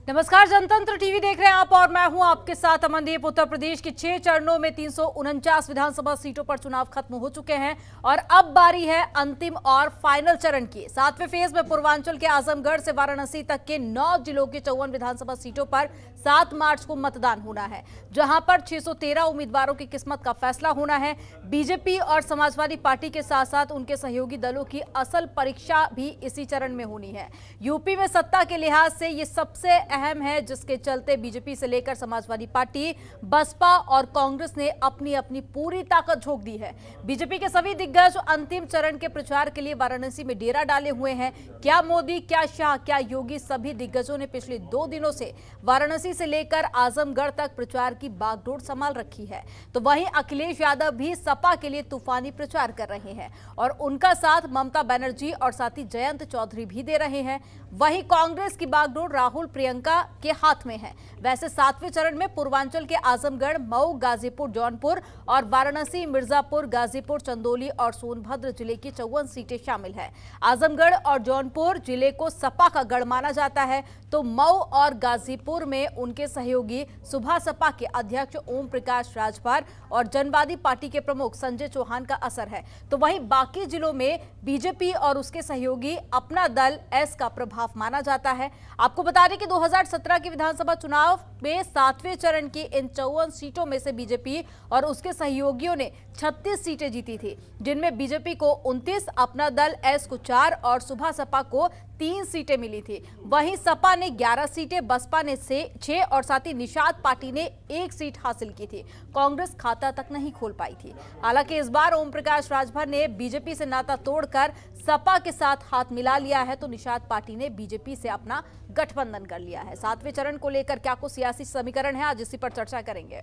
नमस्कार, जनतंत्र टीवी देख रहे हैं आप और मैं हूं आपके साथ अमनदीप। उत्तर प्रदेश के 6 चरणों में 349 विधानसभा सीटों पर चुनाव खत्म हो चुके हैं और अब बारी है अंतिम और फाइनल चरण की। 7वें फेज में पूर्वांचल के आजमगढ़ से वाराणसी तक के 9 जिलों की 54 विधानसभा सीटों पर 7 मार्च को मतदान होना है, जहां पर 613 उम्मीदवारों की किस्मत का फैसला होना है। बीजेपी और समाजवादी पार्टी के साथ साथ उनके सहयोगी दलों की असल परीक्षा भी इसी चरण में होनी है। यूपी में सत्ता के लिहाज से ये सबसे अहम है, जिसके चलते बीजेपी से लेकर समाजवादी पार्टी, बसपा और कांग्रेस ने अपनी अपनी पूरी ताकत झोंक दी है। बीजेपी के सभी दिग्गज अंतिम चरण के प्रचार के लिए वाराणसी में डेरा डाले हुए हैं। क्या मोदी, क्या शाह, क्या योगी, सभी दिग्गजों ने पिछले 2 दिनों से वाराणसी से लेकर आजमगढ़ तक प्रचार की बागडोर संभाल रखी है। तो वहीं अखिलेश यादव भी सपा के लिए तूफानी प्रचार कर रहे हैं और उनका साथ ममता बनर्जी और साथी जयंत चौधरी भी दे रहे हैं। वहीं कांग्रेस की बागडोर राहुल प्रियंका के हाथ में है। वैसे 7वें चरण में पूर्वांचल के आजमगढ़, मऊ, गाजीपुर, जौनपुर और वाराणसी, मिर्जापुर, गाजीपुर, चंदौली और सोनभद्र जिले की 54 सीटें शामिल है। आजमगढ़ और जौनपुर जिले को सपा का गढ़ माना जाता है, तो मऊ और गाजीपुर में उनके सहयोगी सुभा सपा के अध्यक्ष ओम प्रकाश राजभर और जनवादी पार्टी के प्रमुख संजय चौहान का असर है। तो वहीं बाकी जिलों में बीजेपी और उसके सहयोगी अपना दल एस का प्रभाव माना जाता है। आपको बता दें कि 2017 के विधानसभा चुनाव में 7वें चरण की इन 54 सीटों में से बीजेपी और उसके सहयोगियों ने 36 सीटें जीती थी, जिनमें बीजेपी को 29, अपना दल एस को 4 और सुभा सपा को 3 सीटें मिली थी। वहीं सपा ने 11 सीटें, बसपा ने 6 और साथ ही निषाद पार्टी ने 1 सीट हासिल की थी। कांग्रेस खाता तक नहीं खोल पाई थी। हालांकि इस बार ओम प्रकाश राजभर ने बीजेपी से नाता तोड़कर सपा के साथ हाथ मिला लिया है, तो निषाद पार्टी ने बीजेपी से अपना गठबंधन कर लिया है। 7वें चरण को लेकर क्या कुछ सियासी समीकरण है, आज इसी पर चर्चा करेंगे।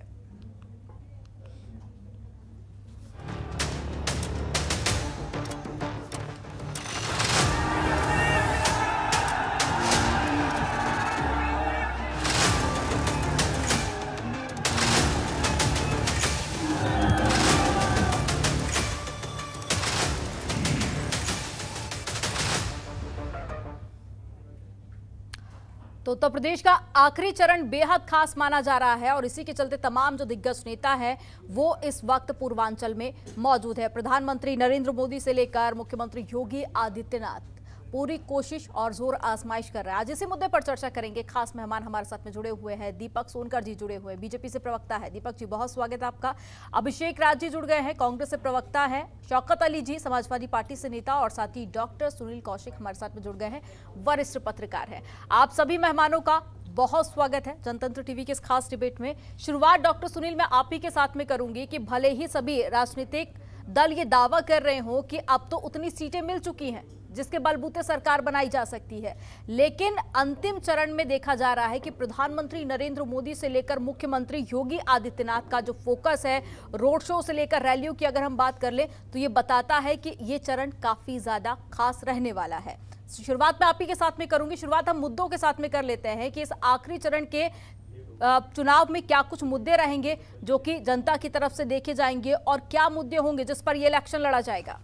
तो उत्तर प्रदेश का आखिरी चरण बेहद खास माना जा रहा है और इसी के चलते तमाम जो दिग्गज नेता है वो इस वक्त पूर्वांचल में मौजूद है। प्रधानमंत्री नरेंद्र मोदी से लेकर मुख्यमंत्री योगी आदित्यनाथ पूरी कोशिश और जोर आजमाइश कर रहे हैं। आज इसी मुद्दे पर चर्चा करेंगे। खास मेहमान हमारे साथ में जुड़े हुए हैं, दीपक सोनकर जी जुड़े हुए हैं, बीजेपी से प्रवक्ता है। दीपक जी, बहुत स्वागत है आपका। अभिषेक राज जी जुड़ गए हैं, कांग्रेस से प्रवक्ता है। शौकत अली जी समाजवादी पार्टी से नेता और साथ ही डॉक्टर सुनील कौशिक हमारे साथ में जुड़ गए हैं, वरिष्ठ पत्रकार हैं। आप सभी मेहमानों का बहुत स्वागत है जनतंत्र टीवी के इस खास डिबेट में। शुरुआत डॉक्टर सुनील मैं आप ही के साथ में करूंगी कि भले ही सभी राजनीतिक दल ये दावा कर रहे हो कि अब तो उतनी सीटें मिल चुकी हैं जिसके बलबूते सरकार बनाई जा सकती है, लेकिन अंतिम चरण में देखा जा रहा है कि प्रधानमंत्री नरेंद्र मोदी से लेकर मुख्यमंत्री योगी आदित्यनाथ का जो फोकस है रोड शो से लेकर रैलियों की अगर हम बात कर लें तो ये बताता है कि ये चरण काफी ज्यादा खास रहने वाला है। शुरुआत में आप ही के साथ में करूंगी। शुरुआत हम मुद्दों के साथ में कर लेते हैं कि इस आखिरी चरण के चुनाव में क्या कुछ मुद्दे रहेंगे जो कि जनता की तरफ से देखे जाएंगे और क्या मुद्दे होंगे जिस पर ये इलेक्शन लड़ा जाएगा।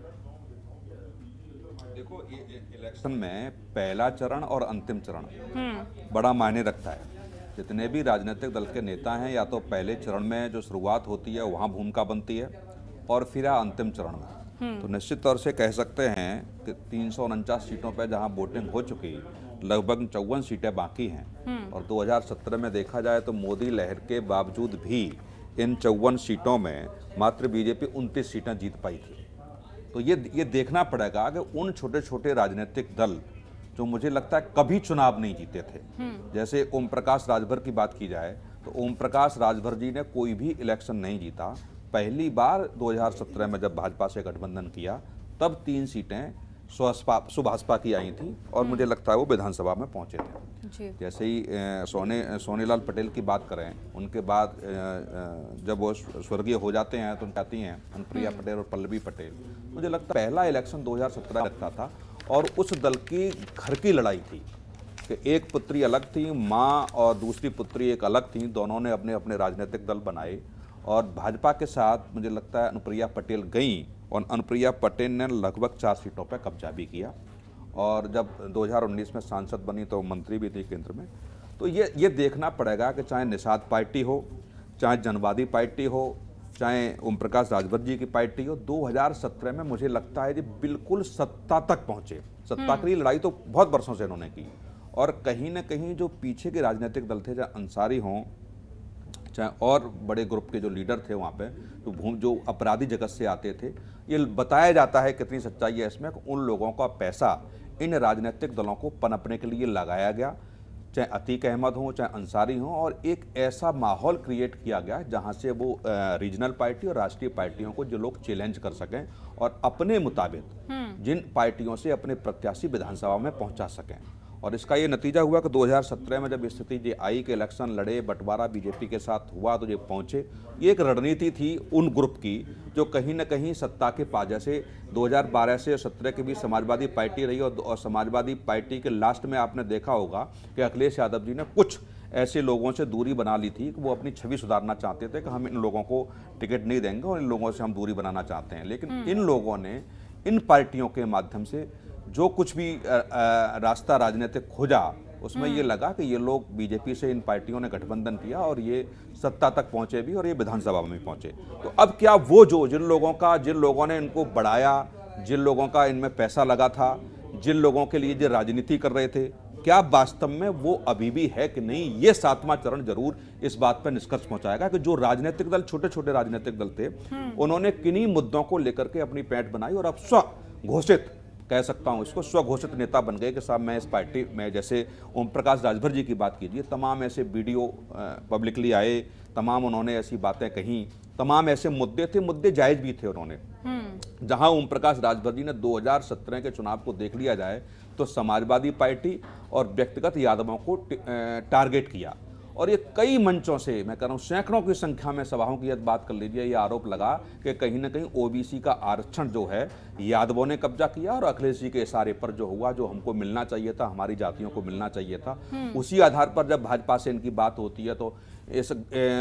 देखो, ये इलेक्शन में पहला चरण और अंतिम चरण बड़ा मायने रखता है। जितने भी राजनीतिक दल के नेता हैं, या तो पहले चरण में जो शुरुआत होती है वहाँ भूमिका बनती है और फिर अंतिम चरण में। तो निश्चित तौर से कह सकते हैं कि 349 सीटों पर जहाँ वोटिंग हो चुकी, लगभग 54 सीटें बाकी हैं और 2017 में देखा जाए तो मोदी लहर के बावजूद भी इन 54 सीटों में मात्र बीजेपी 29 सीटें जीत पाई थी। तो ये देखना पड़ेगा कि उन छोटे छोटे राजनीतिक दल जो मुझे लगता है कभी चुनाव नहीं जीते थे, जैसे ओम प्रकाश राजभर की बात की जाए तो ओम प्रकाश राजभर जी ने कोई भी इलेक्शन नहीं जीता। पहली बार 2017 में जब भाजपा से गठबंधन किया तब 3 सीटें सुभाषपा की आई थी और मुझे लगता है वो विधानसभा में पहुंचे थे। जैसे ही सोनीलाल पटेल की बात करें, उनके बाद जब वो स्वर्गीय हो जाते हैं तो उनकी आती हैं अनुप्रिया पटेल और पल्लवी पटेल। मुझे लगता है पहला इलेक्शन 2017 लगता था और उस दल की घर की लड़ाई थी कि एक पुत्री अलग थी, माँ और दूसरी पुत्री एक अलग थी, दोनों ने अपने अपने राजनीतिक दल बनाए और भाजपा के साथ मुझे लगता है अनुप्रिया पटेल गई और अनुप्रिया पटेल ने लगभग 4 सीटों पर कब्जा भी किया और जब 2019 में सांसद बनी तो मंत्री भी थी केंद्र में। तो ये देखना पड़ेगा कि चाहे निषाद पार्टी हो, चाहे जनवादी पार्टी हो, चाहे ओम प्रकाश राजभर जी की पार्टी हो, 2017 में मुझे लगता है जी बिल्कुल सत्ता तक पहुंचे। सत्ता के लिए लड़ाई तो बहुत वर्षों से इन्होंने की, और कहीं ना कहीं जो पीछे के राजनीतिक दल थे, चाहे अंसारी हों, चाहे और बड़े ग्रुप के जो लीडर थे वहाँ पे, जो अपराधी जगत से आते थे, ये बताया जाता है कितनी सच्चाई है इसमें, उन लोगों का पैसा इन राजनीतिक दलों को पनपने के लिए लगाया गया, चाहे अतीक अहमद हो, चाहे अंसारी हो, और एक ऐसा माहौल क्रिएट किया गया जहां से वो रीजनल पार्टी और राष्ट्रीय पार्टियों को जो लोग चैलेंज कर सकें और अपने मुताबिक जिन पार्टियों से अपने प्रत्याशी विधानसभा में पहुंचा सकें। और इसका ये नतीजा हुआ कि 2017 में जब स्थिति ये आई कि इलेक्शन लड़े, बंटवारा बीजेपी के साथ हुआ, तो ये पहुंचे। ये एक रणनीति थी उन ग्रुप की जो कहीं ना कहीं सत्ता के पाजे से 2012 से 17 के बीच समाजवादी पार्टी रही, और समाजवादी पार्टी के लास्ट में आपने देखा होगा कि अखिलेश यादव जी ने कुछ ऐसे लोगों से दूरी बना ली थी कि वो अपनी छवि सुधारना चाहते थे कि हम इन लोगों को टिकट नहीं देंगे और इन लोगों से हम दूरी बनाना चाहते हैं। लेकिन इन लोगों ने इन पार्टियों के माध्यम से जो कुछ भी रास्ता राजनीतिक खोजा, उसमें ये लगा कि ये लोग बीजेपी से, इन पार्टियों ने गठबंधन किया और ये सत्ता तक पहुंचे भी और ये विधानसभा में पहुंचे। तो अब क्या वो जिन लोगों ने इनको बढ़ाया, जिन लोगों का इनमें पैसा लगा था, जिन लोगों के लिए जो राजनीति कर रहे थे, क्या वास्तव में वो अभी भी है कि नहीं, ये 7वां चरण जरूर इस बात पर निष्कर्ष पहुंचाएगा कि जो राजनीतिक दल, छोटे छोटे राजनीतिक दल थे, उन्होंने किन्हीं मुद्दों को लेकर के अपनी पैठ बनाई और अब स्व घोषित, कह सकता हूं इसको, स्वघोषित नेता बन गए कि साहब मैं इस पार्टी में, जैसे ओम प्रकाश राजभर जी की बात कीजिए, तमाम ऐसे वीडियो पब्लिकली आए, तमाम उन्होंने ऐसी बातें कहीं, तमाम ऐसे मुद्दे थे, मुद्दे जायज भी थे उन्होंने, जहां ओम प्रकाश राजभर जी ने 2017 के चुनाव को देख लिया जाए तो समाजवादी पार्टी और व्यक्तिगत यादवों को टारगेट किया, और ये कई मंचों से, मैं कह रहा हूँ सैकड़ों की संख्या में सभाओं की बात कर लीजिए, ये आरोप लगा कि कहीं ना कहीं ओबीसी का आरक्षण जो है यादवों ने कब्जा किया, और अखिलेश जी के इशारे पर जो हुआ, जो हमको मिलना चाहिए था, हमारी जातियों को मिलना चाहिए था, उसी आधार पर जब भाजपा से इनकी बात होती है तो इस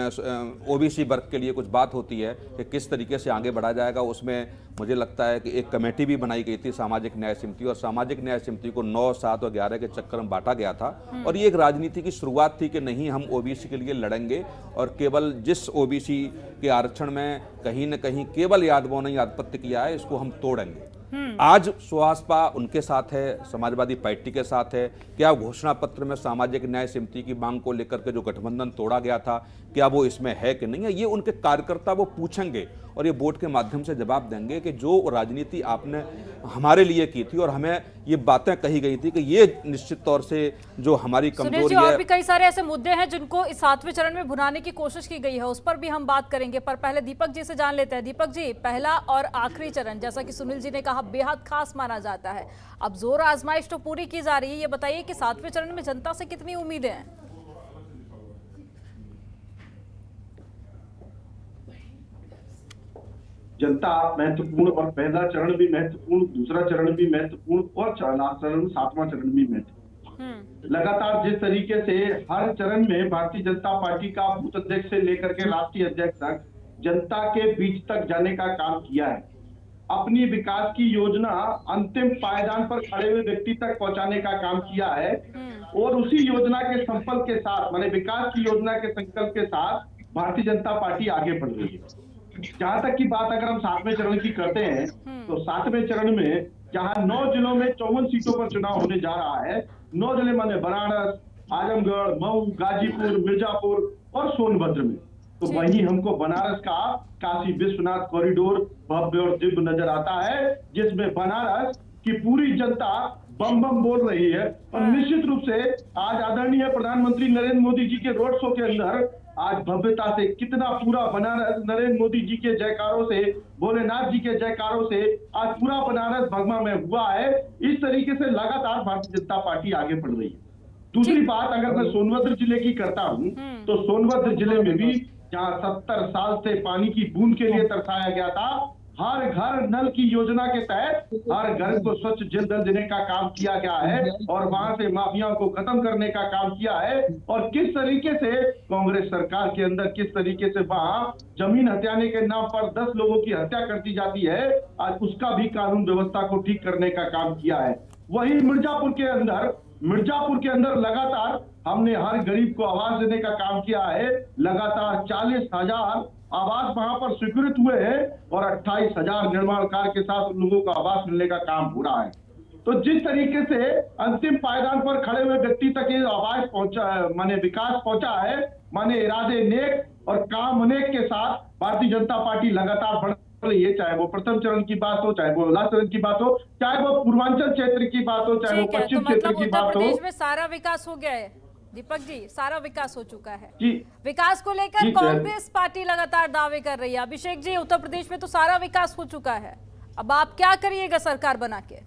ओबीसी वर्ग के लिए कुछ बात होती है कि किस तरीके से आगे बढ़ा जाएगा। उसमें मुझे लगता है कि एक कमेटी भी बनाई गई थी, सामाजिक न्याय समिति, और सामाजिक न्याय समिति को 9, 7 और 11 के चक्कर में बांटा गया था, और ये एक राजनीति की शुरुआत थी कि नहीं, हम ओबीसी के लिए लड़ेंगे और केवल जिस ओबीसी के आरक्षण में कहीं न कहीं केवल यादवों ने आधिपत्य किया है, इसको हम तोड़ेंगे। आज सुहासपा उनके साथ है, समाजवादी पार्टी के साथ है। क्या घोषणा पत्र में सामाजिक न्याय समिति की मांग को लेकर के जो गठबंधन तोड़ा गया था, क्या वो इसमें है कि नहीं है, ये उनके कार्यकर्ता वो पूछेंगे और ये वोट के माध्यम से जवाब देंगे कि जो राजनीति आपने हमारे लिए की थी और हमें ये बातें कही गई थी कि ये निश्चित तौर से जो हमारी कमजोरी है। और भी कई सारे ऐसे मुद्दे हैं जिनको इस 7वें चरण में भुनाने की कोशिश की गई है, उस पर भी हम बात करेंगे, पर पहले दीपक जी से जान लेते हैं। दीपक जी, पहला और आखिरी चरण, जैसा कि सुनील जी ने कहा, बेहद खास माना जाता है। अब जोर आजमाइश तो पूरी की जा रही है, ये बताइए कि 7वें चरण में जनता से कितनी उम्मीदें हैं? जनता महत्वपूर्ण, और पहला चरण भी महत्वपूर्ण, दूसरा चरण भी महत्वपूर्ण, और चरण 7वां चरण भी महत्वपूर्ण। लगातार जिस तरीके से हर चरण में भारतीय जनता पार्टी का बूथ अध्यक्ष से लेकर के राष्ट्रीय अध्यक्ष तक जनता के बीच तक जाने का काम किया है, अपनी विकास की योजना अंतिम पायदान पर खड़े हुए व्यक्ति तक पहुंचाने का काम किया है, और उसी योजना के संकल्प के साथ, माने विकास की योजना के संकल्प के साथ भारतीय जनता पार्टी आगे बढ़ रही है। जहां तक की बात अगर हम 7वें चरण की करते हैं, तो 7वें चरण में जहां 9 जिलों में 54 सीटों पर चुनाव होने जा रहा है, 9 जिले माने बनारस, आजमगढ़, मऊ, गाजीपुर, मिर्जापुर और सोनभद्र में, तो वहीं हमको बनारस का काशी विश्वनाथ कॉरिडोर भव्य और दिव्य नजर आता है, जिसमें बनारस की पूरी जनता बम बम बोल रही है। और निश्चित रूप से आज आदरणीय प्रधानमंत्री नरेंद्र मोदी जी के रोड शो के अंदर आज भव्यता से कितना पूरा बनारस नरेंद्र मोदी जी के जयकारों से, भोलेनाथ जी के जयकारों से आज पूरा बनारस भगवामय हुआ है। इस तरीके से लगातार भारतीय जनता पार्टी आगे बढ़ रही है। दूसरी बात अगर मैं सोनभद्र जिले की करता हूं, तो सोनभद्र जिले में भी जहां 70 साल से पानी की बूंद के लिए तरसाया गया था, हर घर नल की योजना के तहत हर घर को स्वच्छ जल देने का काम किया गया है, और वहां से माफियाओं को खत्म करने का काम किया है। और किस तरीके से कांग्रेस सरकार के अंदर किस तरीके से वहां जमीन हथियाने के नाम पर 10 लोगों की हत्या कर दी जाती है, आज उसका भी कानून व्यवस्था को ठीक करने का काम किया है। वही मिर्जापुर के अंदर लगातार हमने हर गरीब को आवास देने का काम किया है। लगातार 40,000 आवास वहां पर स्वीकृत हुए हैं और 28,000 निर्माण कार्य के साथ उन लोगों को आवास मिलने का काम हो रहा है। तो जिस तरीके से अंतिम पायदान पर खड़े हुए व्यक्ति तक ये आवाज पहुंचा, माने विकास पहुंचा है, माने इरादे नेक और काम नेक के साथ भारतीय जनता पार्टी लगातार बढ़ रही है। चाहे वो प्रथम चरण की बात हो, चाहे वो लास्ट चरण की बात हो, चाहे वो पूर्वांचल क्षेत्र की बात हो, चाहे वो पश्चिम क्षेत्र की बात हो। उत्तर प्रदेश में सारा विकास हो गया है दीपक जी, सारा विकास हो चुका है जी। विकास को लेकर कांग्रेस पार्टी लगातार दावे कर रही है। अभिषेक जी, उत्तर प्रदेश में तो सारा विकास हो चुका है, अब आप क्या करिएगा सरकार बना के?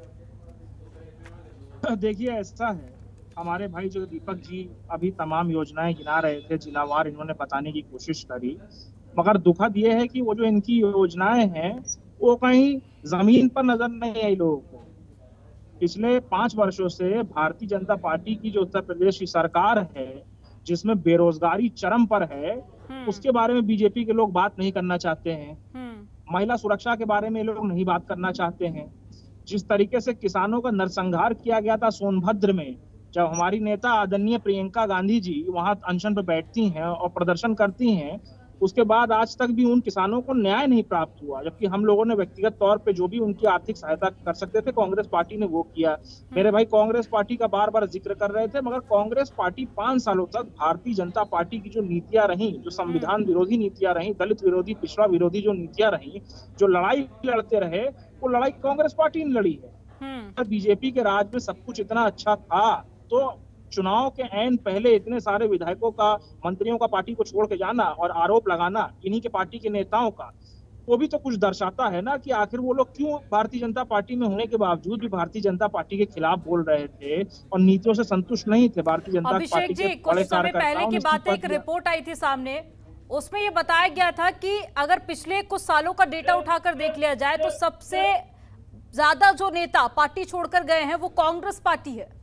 देखिए, ऐसा है, हमारे भाई जो दीपक जी अभी तमाम योजनाएं गिना रहे थे, जिलावार इन्होंने बताने की कोशिश करी, मगर दुखद ये है कि वो जो इनकी योजनाएं हैं वो कहीं जमीन पर नजर नहीं आई लोगों को। पिछले 5 वर्षों से भारतीय जनता पार्टी की जो उत्तर प्रदेश की सरकार है, जिसमें बेरोजगारी चरम पर है, उसके बारे में बीजेपी के लोग बात नहीं करना चाहते हैं। महिला सुरक्षा के बारे में लोग नहीं बात करना चाहते हैं। जिस तरीके से किसानों का नरसंहार किया गया था सोनभद्र में, जब हमारी नेता आदरणीय प्रियंका गांधी जी वहां अनशन पर बैठती हैं और प्रदर्शन करती हैं, उसके बाद आज तक भी उन किसानों को न्याय नहीं प्राप्त हुआ, जबकि हम लोगों ने व्यक्तिगत तौर पे जो भी उनकी आर्थिक सहायता कर सकते थे कांग्रेस पार्टी ने वो किया। मेरे भाई कांग्रेस पार्टी का बार बार जिक्र कर रहे थे, मगर कांग्रेस पार्टी 5 सालों तक भारतीय जनता पार्टी की जो नीतियां रही, जो संविधान विरोधी नीतियां रही, दलित विरोधी, पिछड़ा विरोधी जो नीतियां रही, जो लड़ाई लड़ते रहे, वो लड़ाई कांग्रेस पार्टी ने लड़ी है। बीजेपी के राज में सब कुछ इतना अच्छा था तो चुनाव के ऐन पहले इतने सारे विधायकों का, मंत्रियों का पार्टी को छोड़ के जाना और आरोप लगाना इन्हीं के पार्टी के नेताओं का, वो भी तो कुछ दर्शाता है ना कि आखिर वो लोग क्यों भारतीय जनता पार्टी में होने के बावजूद भी भारतीय जनता पार्टी के खिलाफ बोल रहे थे और नीतियों से संतुष्ट नहीं थे। भारतीय जनता पार्टी के कुछ समय पहले की बात है, एक रिपोर्ट आई थी सामने, उसमें ये बताया गया था कि अगर पिछले कुछ सालों का डेटा उठाकर देख लिया जाए तो सबसे ज्यादा जो नेता पार्टी छोड़कर गए हैं वो कांग्रेस पार्टी है।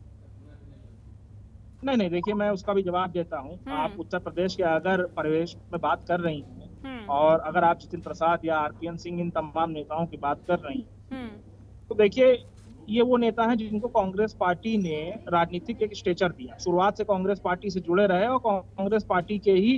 नहीं, देखिए, मैं उसका भी जवाब देता हूँ। आप उत्तर प्रदेश के अगर परिवेश में बात कर रही हैं और अगर आप जितिन प्रसाद या आरपीएन सिंह, इन तमाम नेताओं की बात कर रही हैं, तो देखिए, ये वो नेता हैं जिनको कांग्रेस पार्टी ने राजनीतिक एक स्टेचर दिया। शुरुआत से कांग्रेस पार्टी से जुड़े रहे और कांग्रेस पार्टी के ही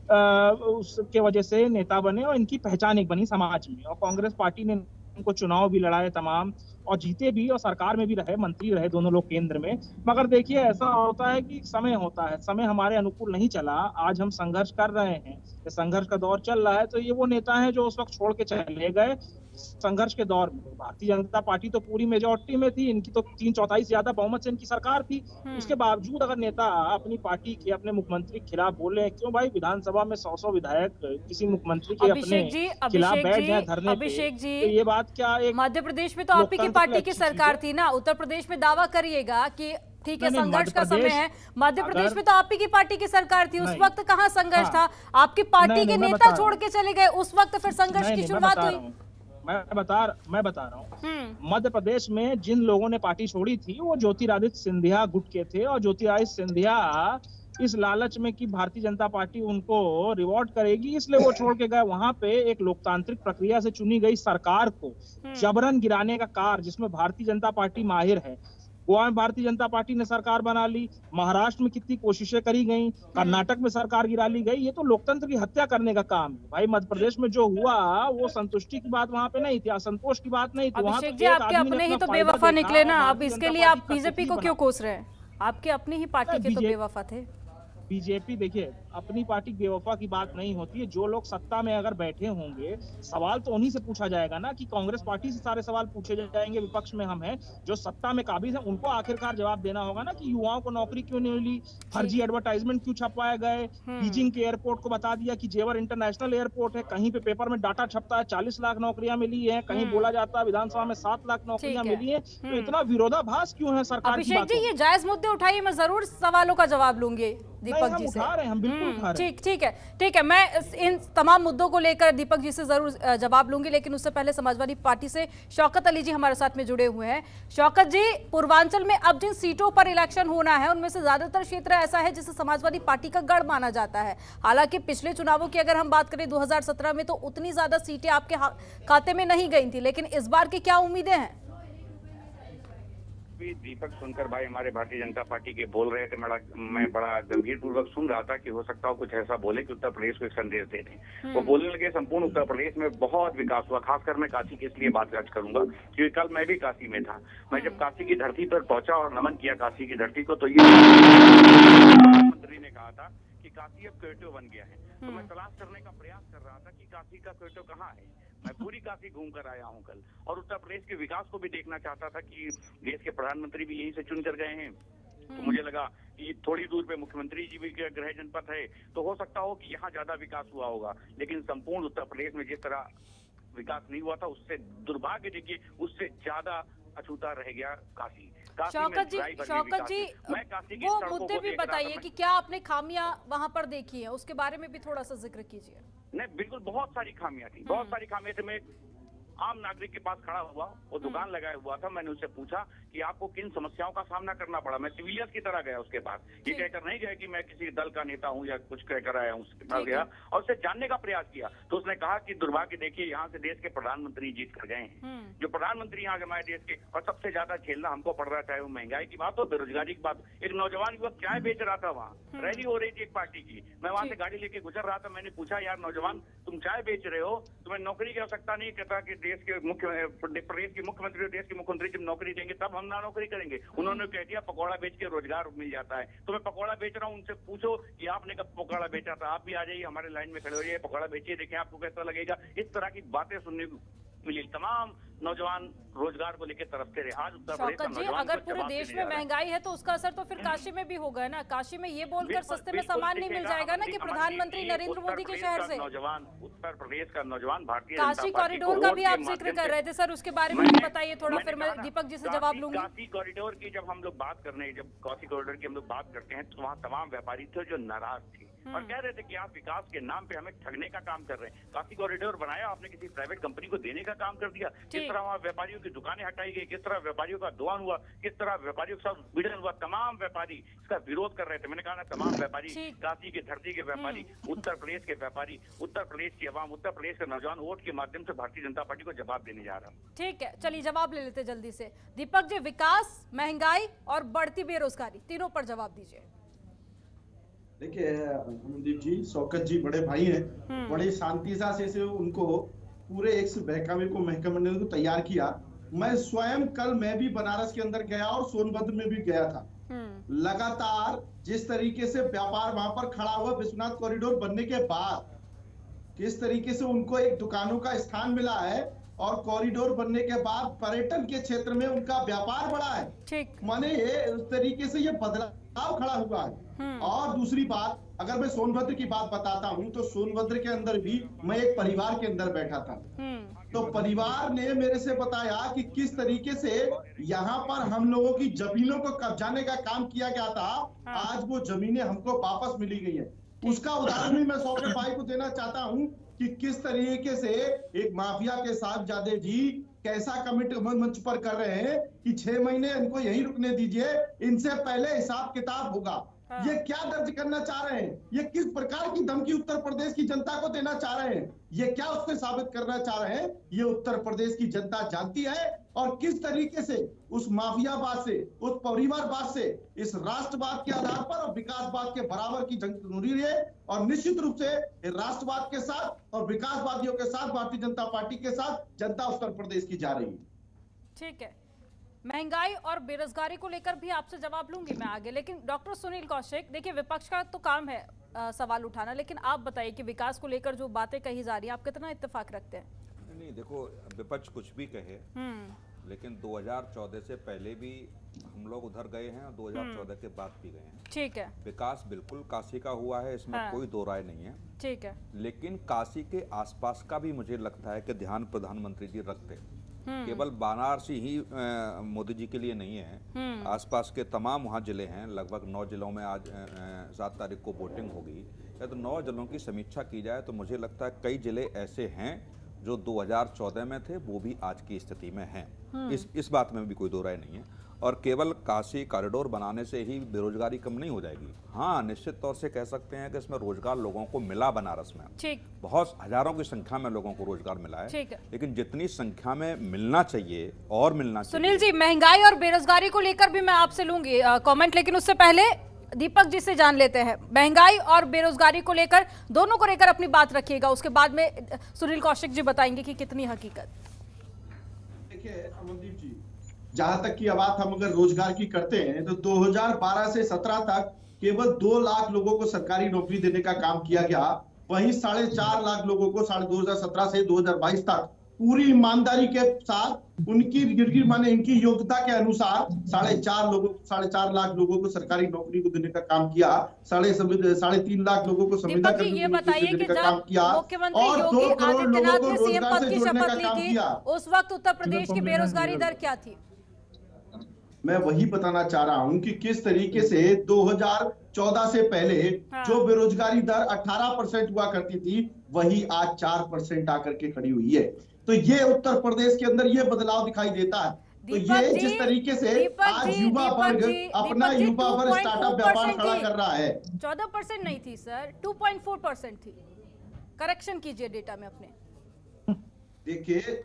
उसके वजह से नेता बने और इनकी पहचान एक बनी समाज में, और कांग्रेस पार्टी ने उनको चुनाव भी लड़ाए तमाम और जीते भी और सरकार में भी रहे, मंत्री रहे दोनों लोग केंद्र में। मगर देखिए, ऐसा होता है कि समय होता है, समय हमारे अनुकूल नहीं चला। आज हम संघर्ष कर रहे हैं, संघर्ष का दौर चल रहा है, तो ये वो नेता हैं जो उस वक्त छोड़ के चले गए संघर्ष के दौर में। भारतीय जनता पार्टी तो पूरी मेजोरिटी में थी, इनकी तो 3/4 ज्यादा बहुमत से इनकी सरकार थी। उसके बावजूद अगर नेता अपनी पार्टी के, अपने मुख्यमंत्री के खिलाफ बोल रहे हैं, क्यों भाई विधानसभा में 100 विधायक किसी मुख्यमंत्री के अपने खिलाफ बैठ जाए धरने पे? अभिषेक जी, ये बात क्या, एक मध्य प्रदेश में तो आप ही की पार्टी की सरकार थी ना, उत्तर प्रदेश में दावा करिएगा कि ठीक है संघर्ष का समय है। मध्य प्रदेश में तो आप ही की पार्टी की सरकार थी, उस वक्त कहाँ संघर्ष था? आपकी पार्टी के नेता छोड़ के चले गए, उस वक्त फिर संघर्ष की शुरुआत हुई। मैं बता रहा हूँ, मध्य प्रदेश में जिन लोगों ने पार्टी छोड़ी थी वो ज्योतिरादित्य सिंधिया गुट के थे, और ज्योतिरादित्य सिंधिया इस लालच में कि भारतीय जनता पार्टी उनको रिवॉर्ड करेगी, इसलिए वो छोड़ के गए। वहां पे एक लोकतांत्रिक प्रक्रिया से चुनी गई सरकार को जबरन गिराने का कार्य, जिसमें भारतीय जनता पार्टी माहिर है। गोवा में भारतीय जनता पार्टी ने सरकार बना ली, महाराष्ट्र में कितनी कोशिशें करी गई, कर्नाटक में सरकार गिरा ली गई। ये तो लोकतंत्र की हत्या करने का काम है भाई। मध्य प्रदेश में जो हुआ वो संतुष्टि की बात वहां पे नहीं थी, असंतोष की बात नहीं थी। अभिषेक जी, आपके अपने ही तो बेवफा निकले ना, अब इसके लिए आप बीजेपी को क्यों कोस रहे हैं? आपके अपनी ही पार्टी के तो बेवफा थे। बीजेपी, देखिए, अपनी पार्टी बेवफा की बात नहीं होती है। जो लोग सत्ता में अगर बैठे होंगे, सवाल तो उन्हीं से पूछा जाएगा ना, कि कांग्रेस पार्टी से सारे सवाल पूछे जाएंगे। विपक्ष में हम हैं, जो सत्ता में काबिज हैं, उनको आखिरकार जवाब देना होगा ना कि युवाओं को नौकरी क्यों नहीं मिली, फर्जी एडवर्टाइजमेंट क्यों छपवाए गए, बीजिंग के एयरपोर्ट को बता दिया कि जेवर इंटरनेशनल एयरपोर्ट है, कहीं पे पेपर में डाटा छपता है 40 लाख नौकरियां मिली है, कहीं बोला जाता है विधानसभा में 7 लाख नौकरियां मिली है। तो इतना विरोधाभास क्यों है सरकार की? अभिषेक जी, ये जायज मुद्दे उठाइए, मैं जरूर सवालों का जवाब लूंगी दीपक जी से। हम बिल्कुल उठा रहे हैं। ठीक है, मैं इन तमाम मुद्दों को लेकर दीपक जी से जरूर जवाब लूंगी, लेकिन उससे पहले समाजवादी पार्टी से शौकत अली जी हमारे साथ में जुड़े हुए हैं। शौकत जी, पूर्वांचल में अब जिन सीटों पर इलेक्शन होना है उनमें से ज्यादातर क्षेत्र ऐसा है जिसे समाजवादी पार्टी का गढ़ माना जाता है। हालांकि पिछले चुनावों की अगर हम बात करें 2017 में, तो उतनी ज्यादा सीटें आपके खाते में नहीं गई थी, लेकिन इस बार की क्या उम्मीदें हैं? भी दीपक सुनकर भाई हमारे भारतीय जनता पार्टी के बोल रहे थे, मैं बड़ा गंभीर पूर्वक सुन रहा था कि हो सकता हो कुछ ऐसा बोले कि उत्तर प्रदेश को एक संदेश दे दें। वो बोलने लगे संपूर्ण उत्तर प्रदेश में बहुत विकास हुआ, खासकर मैं काशी की इसलिए बात आज करूंगा क्योंकि कल मैं भी काशी में था। मैं जब काशी की धरती पर पहुंचा और नमन किया काशी की धरती को, तो ये प्रधानमंत्री ने कहा था कि काशी अब क्योटो बन गया है। तो मैं तलाश करने का प्रयास कर रहा था कि काशी का क्योटो कहाँ है। मैं पूरी काशी घूम कर आया हूँ कल, और उत्तर प्रदेश के विकास को भी देखना चाहता था कि देश के प्रधानमंत्री भी यहीं से चुन कर गए हैं। तो मुझे लगा कि थोड़ी दूर पे मुख्यमंत्री जी भी गृह जनपद है, तो हो सकता हो कि यहाँ ज्यादा विकास हुआ होगा। लेकिन संपूर्ण उत्तर प्रदेश में जिस तरह विकास नहीं हुआ था, उससे दुर्भाग्य देखिए उससे ज्यादा अछूता रह गया काशी। शौकत जी वो मुद्दे भी बताइए कि क्या आपने खामियां वहां पर देखी है, उसके बारे में भी थोड़ा सा जिक्र कीजिए। नहीं, बिल्कुल बहुत सारी खामियां थी, बहुत सारी खामियां थी। मैं आम नागरिक के पास खड़ा हुआ, वो दुकान लगाया हुआ था। मैंने उससे पूछा कि आपको किन समस्याओं का सामना करना पड़ा। मैं सिविलियन की तरह गया उसके पास, ये कहकर नहीं गया कि मैं किसी दल का नेता हूं या कुछ कहकर आया हूं। उसके पास गया और उससे जानने का प्रयास किया, तो उसने कहा कि दुर्भाग्य देखिए यहाँ से देश के प्रधानमंत्री जीत कर गए हैं। जो प्रधानमंत्री यहाँ हमारे देश के, और सबसे ज्यादा झेलना हमको पड़ रहा है, चाहे वो महंगाई की बात हो, बेरोजगारी की बात। एक नौजवान युवक चाय बेच रहा था, वहाँ रैली हो रही थी एक पार्टी की, मैं वहां से गाड़ी लेके गुजर रहा था। मैंने पूछा, यार नौजवान तुम चाय बेच रहे हो, तुम्हें नौकरी की आवश्यकता नहीं? कहता कि देश के प्रदेश के मुख्यमंत्री और देश के मुख्यमंत्री जब नौकरी देंगे तब हम ना नौकरी करेंगे। उन्होंने कह दिया पकौड़ा बेच के रोजगार मिल जाता है। तो मैं पकौड़ा बेच रहा हूँ, उनसे पूछो कि आपने कब पकौड़ा बेचा था, आप भी आ जाइए हमारे लाइन में खड़े हो जाइए, पकौड़ा बेचिए, देखें आपको कैसा लगेगा। इस तरह की बातें सुनने को मिली। तमाम नौजवान रोजगार को लेकर तरफते रहे। आज उत्तर प्रदेश का नौजवान अगर पूरे देश में महंगाई है तो उसका असर तो फिर काशी में भी होगा ना। काशी में ये बोलकर सस्ते में सामान नहीं मिल जाएगा ना कि प्रधानमंत्री नरेंद्र मोदी के शहर से नौजवान, उत्तर प्रदेश का नौजवान भारतीय काशी कॉरिडोर का भी आप जिक्र कर रहे थे सर, उसके बारे में भी बताइए थोड़ा, फिर मैं दीपक जी से जवाब लूंगी। काशी कॉरिडोर की जब हम लोग बात करने, जब काशी कॉरिडोर की हम लोग बात करते हैं, तो वहाँ तमाम व्यापारी थे जो नाराज थे और कह रहे थे कि आप विकास के नाम पे हमें ठगने का काम कर रहे हैं। काशी कॉरिडोर बनाया आपने, किसी प्राइवेट कंपनी को देने का काम कर दिया। किस तरह वहाँ व्यापारियों की दुकानें हटाई गई, किस तरह व्यापारियों का दुआन हुआ, किस तरह व्यापारियों के साथ भिड़न हुआ। तमाम व्यापारी इसका विरोध कर रहे थे। मैंने कहा ना, तमाम व्यापारी, काशी की धरती के व्यापारी, उत्तर प्रदेश के व्यापारी, उत्तर प्रदेश की आवाम, उत्तर प्रदेश के नौजवान वोट के माध्यम से भारतीय जनता पार्टी को जवाब देने जा रहा हूँ। ठीक है, चलिए जवाब ले लेते जल्दी से। दीपक जी, विकास, महंगाई और बढ़ती बेरोजगारी, तीनों पर जवाब दीजिए। देखिए अमनदीप जी, शौकत जी बड़े भाई हैं, बड़ी शांति से उनको पूरे एक बहकावे को महकमे को तैयार किया। मैं स्वयं कल मैं भी बनारस के अंदर गया और सोनभद्र में भी गया था। लगातार जिस तरीके से व्यापार वहां पर खड़ा हुआ, विश्वनाथ कॉरिडोर बनने के बाद किस तरीके से उनको एक दुकानों का स्थान मिला है और कॉरिडोर बनने के बाद पर्यटन के क्षेत्र में उनका व्यापार बढ़ा है। ठीक, माने ये उस तरीके से ये बदलाव खड़ा हुआ है। और दूसरी बात, अगर मैं सोनभद्र की बात बताता हूं तो सोनभद्र के अंदर भी मैं एक परिवार के अंदर बैठा था, तो परिवार ने मेरे से बताया कि किस तरीके से यहाँ पर हम लोगों की जमीनों को कब्जाने का काम किया गया था। आज वो जमीनें हमको वापस मिली गई है। उसका उदाहरण भी मैं शौकत भाई को देना चाहता हूँ कि किस तरीके से एक माफिया के साहबजादे जी कैसा कमिटमेंट मंच पर कर रहे हैं कि 6 महीने इनको यहीं रुकने दीजिए, इनसे पहले हिसाब किताब होगा। ये क्या दर्ज करना चाह रहे हैं? ये किस प्रकार की धमकी उत्तर प्रदेश की जनता को देना चाह रहे हैं? ये क्या उसको साबित करना चाह रहे हैं? ये उत्तर प्रदेश की जनता जानती है और किस तरीके से उस माफियावाद से, उस परिवारवाद से, इस राष्ट्रवाद के आधार पर और विकासवाद के बराबर की जंग जरूरी है। और निश्चित रूप से राष्ट्रवाद के साथ और विकासवादियों के साथ भारतीय जनता पार्टी के साथ जनता उत्तर प्रदेश की जा रही है। ठीक है, महंगाई और बेरोजगारी को लेकर भी आपसे जवाब लूंगी मैं आगे, लेकिन डॉक्टर सुनील कौशिक, देखिए विपक्ष का तो काम है सवाल उठाना, लेकिन आप बताइए कि विकास को लेकर जो बातें कही जा रही है, आप कितना इत्तेफाक रखते हैं? नहीं, देखो विपक्ष कुछ भी कहे, लेकिन 2014 से पहले भी हम लोग उधर गए हैं और 2014 के बाद भी गए हैं। ठीक है, विकास बिल्कुल काशी का हुआ है, इसमें कोई दो राय नहीं है। ठीक है, लेकिन काशी के आसपास का भी मुझे लगता है कि ध्यान प्रधानमंत्री जी रखते हैं। केवल वाराणसी ही मोदी जी के लिए नहीं है, आसपास के तमाम वहाँ जिले हैं, लगभग 9 जिलों में आज 7 तारीख को वोटिंग होगी। तो 9 जिलों की समीक्षा की जाए तो मुझे लगता है कई जिले ऐसे हैं जो 2014 में थे वो भी आज की स्थिति में हैं। इस बात में भी कोई दो राय नहीं है। और केवल काशी कॉरिडोर बनाने से ही बेरोजगारी कम नहीं हो जाएगी। हाँ, निश्चित तौर से कह सकते हैं कि इसमें रोजगार लोगों को मिला बनारस में। ठीक, बहुत हजारों की संख्या में लोगों को रोजगार मिला है। ठीक है। लेकिन जितनी संख्या में मिलना चाहिए और मिलना चाहिए। सुनील जी, महंगाई और बेरोजगारी को लेकर भी मैं आपसे लूंगी कमेंट, लेकिन उससे पहले दीपक जी से जान लेते हैं। महंगाई और बेरोजगारी को लेकर, दोनों को लेकर अपनी बात रखिएगा, उसके बाद में सुनील कौशिक जी बताएंगे कि कितनी हकीकत। देखिए अमनदीप जी, जहां तक की बात हम अगर रोजगार की करते हैं तो 2012 से 17 तक केवल 2 लाख लोगों को सरकारी नौकरी देने का काम किया गया। वहीं 4.5 लाख लोगों को 2017 से 2022 तक पूरी ईमानदारी के साथ उनकी माने इनकी योग्यता के अनुसार 4.5 लाख लोगों को सरकारी नौकरी को देने का काम किया। 3.5 लाख लोगों को संविदा दीपक जी, ये बताइए कि का काम किया मुख्यमंत्री और योगी 2 करोड़ लोगों आदित्यनाथ को ने सीएम रोजगार पद से की जोड़ने का शपथ ली काम थी, किया। उस वक्त उत्तर प्रदेश की बेरोजगारी दर क्या थी? मैं वही बताना चाह रहा हूं कि किस तरीके से 2014 से पहले जो बेरोजगारी दर 18% हुआ करती थी, वही आज 4% आकर के खड़ी हुई है। तो ये उत्तर प्रदेश के अंदर ये बदलाव दिखाई देता है। तो ये जिस तरीके से आज युवा वर्ग अपना युवा वर्ग स्टार्टअप व्यापार खड़ा कर रहा है। 14% नहीं थी सर, 2.4% थी। करेक्शन कीजिए डेटा में अपने। देखिए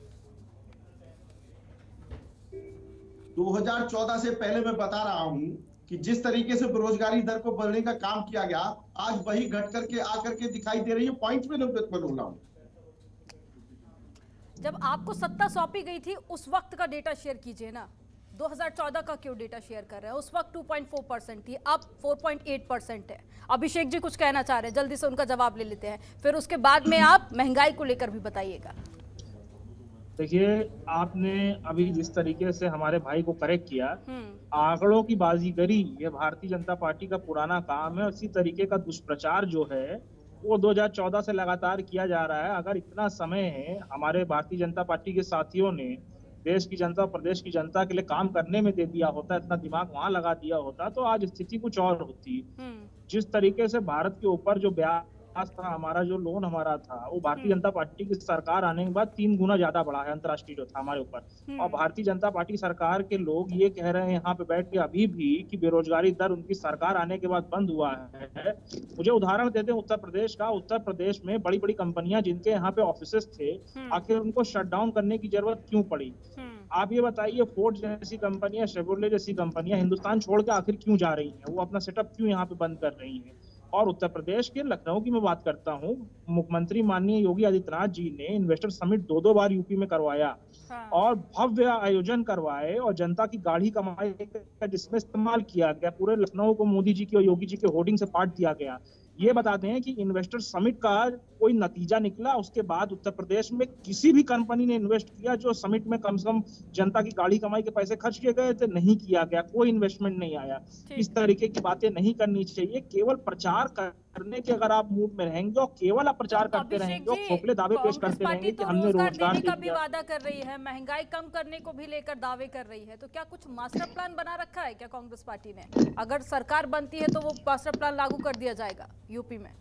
2014 से पहले मैं बता रहा हूं कि जिस तरीके से बेरोजगारी दर को बढ़ने का काम किया गया, आज वही घट करके आकर के दिखाई दे रही है। पॉइंट पे बोल रहा हूं। जब आपको सत्ता सौंपी गई थी उस वक्त का डेटा शेयर कीजिए ना। 2014 का क्यों डेटा शेयर कर रहे हैं? उस वक्त 2.4% थी, अब 4.8% है। अभिषेक जी कुछ कहना चाह रहे हैं, जल्दी से उनका जवाब ले लेते हैं, फिर उसके बाद में आप महंगाई को लेकर भी बताइएगा। देखिए, आपने अभी जिस तरीके से हमारे भाई को करेक्ट किया, आंकड़ों की बाजीगरी ये भारतीय जनता पार्टी का पुराना काम है। उसी तरीके का दुष्प्रचार जो है वो 2014 से लगातार किया जा रहा है। अगर इतना समय है हमारे भारतीय जनता पार्टी के साथियों ने देश की जनता और प्रदेश की जनता के लिए काम करने में दे दिया होता, इतना दिमाग वहां लगा दिया होता, तो आज स्थिति कुछ और होती। जिस तरीके से भारत के ऊपर जो ब्याज था, हमारा जो लोन हमारा था, वो भारतीय जनता पार्टी की सरकार आने के बाद 3 गुना ज्यादा बढ़ा है अंतर्राष्ट्रीय जो था हमारे ऊपर। और भारतीय जनता पार्टी सरकार के लोग ये कह रहे हैं यहाँ पे बैठ के अभी भी कि बेरोजगारी दर उनकी सरकार आने के बाद बंद हुआ है। मुझे उदाहरण देते हैं उत्तर प्रदेश का। उत्तर प्रदेश में बड़ी बड़ी कंपनियां जिनके यहाँ पे ऑफिसेस थे, आखिर उनको शट डाउन करने की जरूरत क्यों पड़ी? आप ये बताइए, फोर्ड जैसी कंपनियां, शेवरले जैसी कंपनियां हिंदुस्तान छोड़ के आखिर क्यों जा रही हैं? वो अपना सेटअप क्यों यहाँ पे बंद कर रही हैं? और उत्तर प्रदेश के लखनऊ की मैं बात करता हूँ, मुख्यमंत्री माननीय योगी आदित्यनाथ जी ने इन्वेस्टर समिट 2 बार यूपी में करवाया और भव्य आयोजन करवाए और जनता की गाढ़ी कमाई का जिसमें इस्तेमाल किया गया। पूरे लखनऊ को मोदी जी की और योगी जी के होर्डिंग से पाट दिया गया। ये बताते हैं कि इन्वेस्टर समिट का कोई नतीजा निकला? उसके बाद उत्तर प्रदेश में किसी भी कंपनी ने इन्वेस्ट किया जो समिट में कम से कम जनता की गाड़ी कमाई के पैसे खर्च किए गए थे? नहीं किया गया, कोई इन्वेस्टमेंट नहीं आया। इस तरीके की बातें नहीं करनी चाहिए। केवल प्रचार करने के अगर आप मूड में रहेंगे और केवल आप प्रचार करते रहेंगे और खोखले दावे पेश करते रहेंगे कि हमने रोजगार देने का भी वादा कर रही है, महंगाई कम करने को भी लेकर दावे कर रही है, तो क्या कुछ मास्टर प्लान बना रखा है क्या कांग्रेस पार्टी ने? अगर सरकार बनती है तो वो मास्टर प्लान लागू कर दिया जाएगा यूपी में?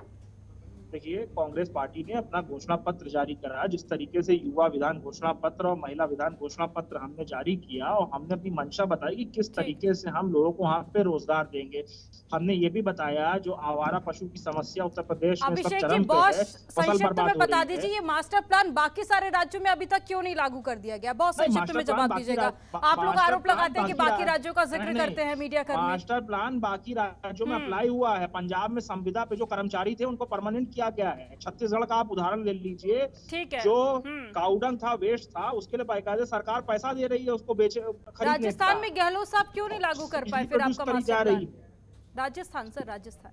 देखिए, कांग्रेस पार्टी ने अपना घोषणा पत्र जारी करा। जिस तरीके से युवा विधान घोषणा पत्र और महिला विधान घोषणा पत्र हमने जारी किया और हमने अपनी मंशा बताई कि किस तरीके से हम लोगों को वहाँ पे रोजगार देंगे। हमने ये भी बताया जो आवारा पशु की समस्या उत्तर प्रदेश में सब चरम पे है, फसल बर्बाद हो रही है। बता दीजिए, ये मास्टर प्लान बाकी सारे राज्यों में अभी तक क्यों नहीं लागू कर दिया गया? बहुत संक्षिप्त में जवाब दीजिएगा। आप लोग आरोप लगाते हैं कि बाकी राज्यों का जिक्र करते हैं मीडिया कर्मी। मास्टर प्लान बाकी राज्यों में अप्लाई हुआ है। पंजाब में संविदा पे जो कर्मचारी थे उनको परमानेंट किया गया है। छत्तीसगढ़ का आप उदाहरण ले लीजिए, जो काउडंग था, वेस्ट था, उसके लिए बाकायदे सरकार पैसा दे रही है उसको बेचे खरीदने। राजस्थान में गहलोत साहब क्यों नहीं लागू कर पाए फिर आपका master plan? Rajasthan sir, Rajasthan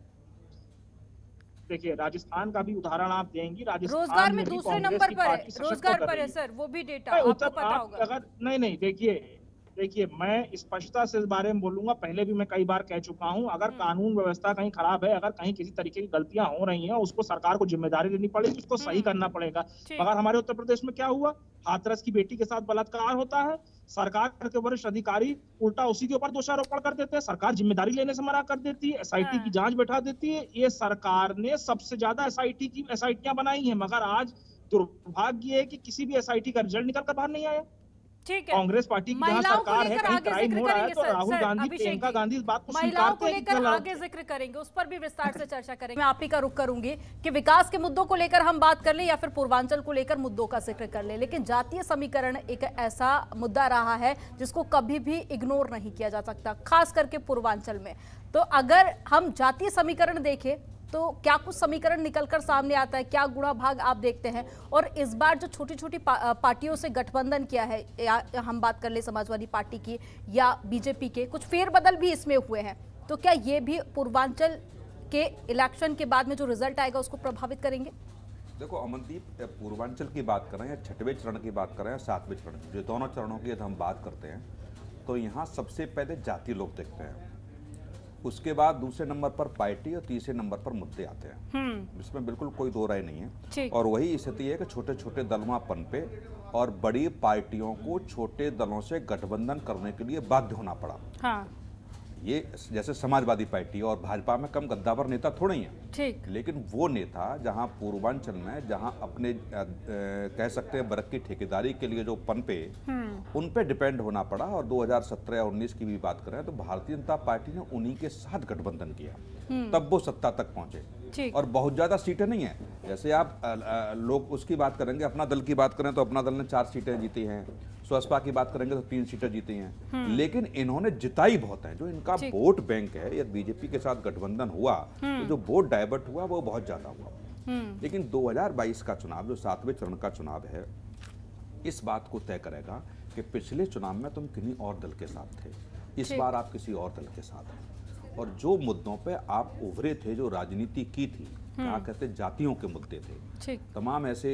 देखिए, राजस्थान का भी उदाहरण आप देंगी। राजस्थान रोजगार में दूसरे नंबर पर है, रोजगार पर है सर, वो भी डेटा आपको पता होगा। अगर नहीं, देखिए मैं स्पष्टता से इस बारे में बोलूंगा। पहले भी मैं कई बार कह चुका हूं, अगर कानून व्यवस्था कहीं खराब है, अगर कहीं किसी तरीके की गलतियां हो रही हैं, उसको सरकार को जिम्मेदारी लेनी पड़ेगी, उसको सही करना पड़ेगा। मगर हमारे उत्तर प्रदेश में क्या हुआ? हाथरस की बेटी के साथ बलात्कार होता है, सरकार के वरिष्ठ अधिकारी उल्टा उसी के ऊपर दोषारोपण कर देते हैं, सरकार जिम्मेदारी लेने से मना कर देती है, एसआईटी की जांच बैठा देती है। ये सरकार ने सबसे ज्यादा एसआईटियां बनाई है, मगर आज दुर्भाग्य है कि किसी भी एसआईटी का रिजल्ट निकल कर बाहर नहीं आया। ठीक है, कांग्रेस पार्टी की जहां महिलाओं को सरकार है, लेकर कहीं आगे क्राइम जिक्र हो रहा है करेंगे तो सर। राहुल सर, गांधी, अभिषेक प्रियंका जी, गांधी इस बात को महिलाओं स्वीकारते को हैं कि लेकर क्या आगे जिक्र करेंगे, उस पर भी विस्तार से चर्चा करेंगे। मैं आप ही का रुख करूंगी कि विकास के मुद्दों को लेकर हम बात कर लें या फिर पूर्वांचल को लेकर मुद्दों का जिक्र कर लें, लेकिन जातीय समीकरण एक ऐसा मुद्दा रहा है जिसको कभी भी इग्नोर नहीं किया जा सकता, खास करके पूर्वांचल में। तो अगर हम जातीय समीकरण देखें तो क्या कुछ समीकरण निकलकर सामने आता है, क्या गुणा भाग आप देखते हैं? और इस बार जो छोटी छोटी पार्टियों से गठबंधन किया है, या हम बात कर ले समाजवादी पार्टी की या बीजेपी के, कुछ फेरबदल भी इसमें हुए हैं, तो क्या ये भी पूर्वांचल के इलेक्शन के बाद में जो रिजल्ट आएगा उसको प्रभावित करेंगे? देखो अमनदीप, पूर्वांचल की बात करें या छठवें चरण की बात करें या सातवें चरण की, जो दोनों चरणों की यदि हम बात करते हैं तो यहाँ सबसे पहले जाति लोग देखते हैं, उसके बाद दूसरे नंबर पर पार्टी और तीसरे नंबर पर मुद्दे आते हैं। इसमें बिल्कुल कोई दो राय नहीं है। और वही स्थिति है कि छोटे छोटे दलों पनपे और बड़ी पार्टियों को छोटे दलों से गठबंधन करने के लिए बाध्य होना पड़ा। हाँ। ये जैसे समाजवादी पार्टी और भाजपा में कम गद्दावर नेता थोड़े ही हैं, ठीक, लेकिन वो नेता जहां पूर्वांचल में जहां अपने कह सकते हैं वर्ग की ठेकेदारी के लिए जो पनपे, उन पे डिपेंड होना पड़ा। और 2017 और 19 की भी बात करें तो भारतीय जनता पार्टी ने उन्हीं के साथ गठबंधन किया, तब वो सत्ता तक पहुंचे। और बहुत ज्यादा सीटें नहीं है, जैसे आप लोग उसकी बात करेंगे, अपना दल की बात करें तो अपना दल ने 4 सीटें जीती हैं, स्वसपा की बात करेंगे तो 3 सीटें जीती हैं, लेकिन इन्होंने जिताई बहुत है। जो इनका वोट बैंक है, यदि बीजेपी के साथ गठबंधन हुआ तो जो वोट डाइवर्ट हुआ वो बहुत ज्यादा हुआ। लेकिन 2022 का चुनाव, जो 7वें चरण का चुनाव है, इस बात को तय करेगा कि पिछले चुनाव में तुम किन्हीं और दल के साथ थे, इस बार आप किसी और दल के साथ हैं। और जो मुद्दों पे आप उभरे थे, जो राजनीति की थी, क्या कहते जातियों के मुद्दे थे, तमाम ऐसे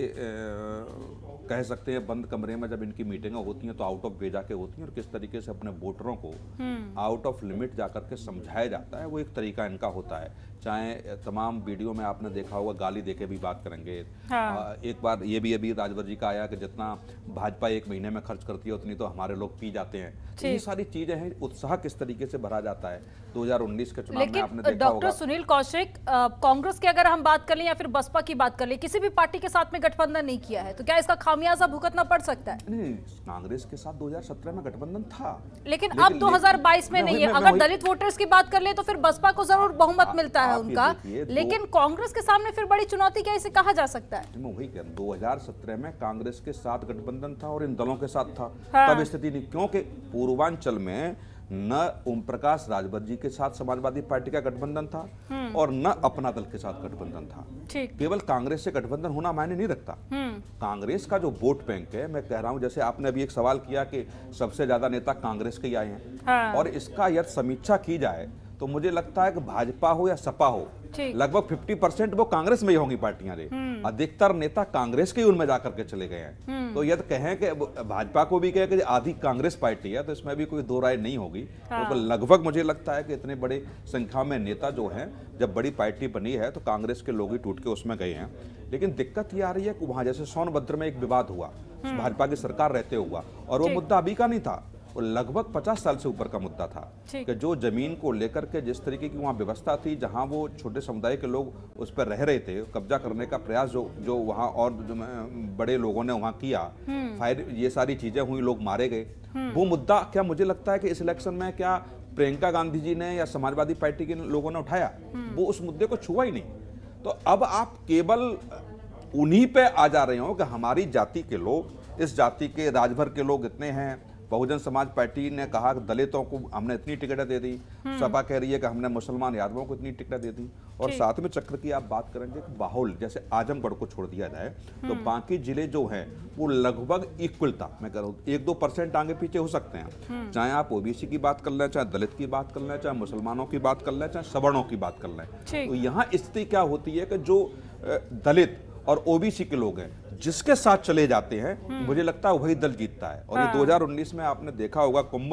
कह सकते हैं बंद कमरे में जब इनकी मीटिंगें होती हैं तो आउट ऑफ वे जाके होती हैं, और किस तरीके से अपने वोटरों को आउट ऑफ लिमिट जाकर के समझाया जाता है, वो एक तरीका इनका होता है। चाहे तमाम वीडियो में आपने देखा होगा गाली देके भी बात करेंगे। हाँ। एक बार ये भी अभी राजवर जी का आया कि जितना भाजपा 1 महीने में खर्च करती है उतनी तो हमारे लोग पी जाते हैं। ये सारी चीजें हैं, उत्साह किस तरीके से भरा जाता है 2019 के चुनाव में आपने देखा होगा। डॉक्टर सुनील कौशिक, कांग्रेस की अगर हम बात कर लें या फिर बसपा की बात कर लें, किसी भी पार्टी के साथ में गठबंधन नहीं किया है, तो क्या इसका खामियाजा भुगतना पड़ सकता है? नहीं, कांग्रेस के साथ 2017 में गठबंधन था, लेकिन अब 2022 में नहीं है। अगर दलित वोटर्स की बात कर ले तो फिर बसपा को जरूर बहुमत मिलता है उनका, लेकिन कांग्रेस के सामने फिर बड़ी चुनौती क्या इसे कहा जा सकता है? मैं वही कह रहा हूं, 2017 में कांग्रेस के साथ गठबंधन था और इन दलों के साथ था। तब स्थिति नहीं, क्योंकि पूर्वांचल में न ओम प्रकाश राजभर जी के साथ समाजवादी पार्टी का गठबंधन था और न अपना दल के साथ गठबंधन था। केवल कांग्रेस से गठबंधन होना मायने नहीं रखता। कांग्रेस का जो वोट बैंक है, मैं कह रहा हूं, जैसे आपने अभी एक सवाल किया कि सबसे ज्यादा नेता कांग्रेस के आए हैं, और इसका यदि समीक्षा की जाए तो मुझे लगता है कि भाजपा हो या सपा हो, लगभग 50% वो कांग्रेस में ही होंगी पार्टियां रे। अधिकतर नेता कांग्रेस के ही उनमें जाकर के चले गए हैं। तो यदि कहें कि भाजपा को भी कहे कि आधी कांग्रेस पार्टी है, तो इसमें भी कोई दो राय नहीं होगी। तो लगभग मुझे लगता है कि इतने बड़े संख्या में नेता जो हैं, जब बड़ी पार्टी बनी है तो कांग्रेस के लोग ही टूट के उसमें गए हैं। लेकिन दिक्कत ये आ रही है कि वहां जैसे सोनभद्र में एक विवाद हुआ भाजपा की सरकार रहते हुआ, और वो मुद्दा अभी का नहीं था, वो लगभग 50 साल से ऊपर का मुद्दा था कि जो जमीन को लेकर के जिस तरीके की वहाँ व्यवस्था थी, जहाँ वो छोटे समुदाय के लोग उस पर रह रहे थे, कब्जा करने का प्रयास जो वहाँ और बड़े लोगों ने वहाँ किया, फायर, ये सारी चीजें हुई, लोग मारे गए। वो मुद्दा क्या मुझे लगता है कि इस इलेक्शन में क्या प्रियंका गांधी जी ने या समाजवादी पार्टी के लोगों ने उठाया? वो उस मुद्दे को छुआ ही नहीं। तो अब आप केवल उन्हीं पे आ जा रहे हो कि हमारी जाति के लोग, इस जाति के राजभर के लोग इतने हैं। बहुजन समाज पार्टी ने कहा कि दलितों को हमने इतनी टिकटें दे दी, सपा कह रही है कि हमने मुसलमान यादवों को इतनी टिकटें दे दी। और साथ में चक्र की आप बात करेंगे कि बाहुल, जैसे आजमगढ़ को छोड़ दिया जाए तो बाकी जिले जो हैं वो लगभग इक्वल था। मैं कह रहा हूँ 1-2% आगे पीछे हो सकते हैं, चाहे आप ओबीसी की बात कर लें, चाहे दलित की बात कर लें, चाहे मुसलमानों की बात कर लें, चाहे सवर्णों की बात कर लें। तो यहाँ स्थिति क्या होती है कि जो दलित और ओबीसी के लोग हैं, जिसके साथ चले जाते हैं, मुझे लगता है वही दल जीतता है। और ये 2019 में आपने देखा होगा कुंभ में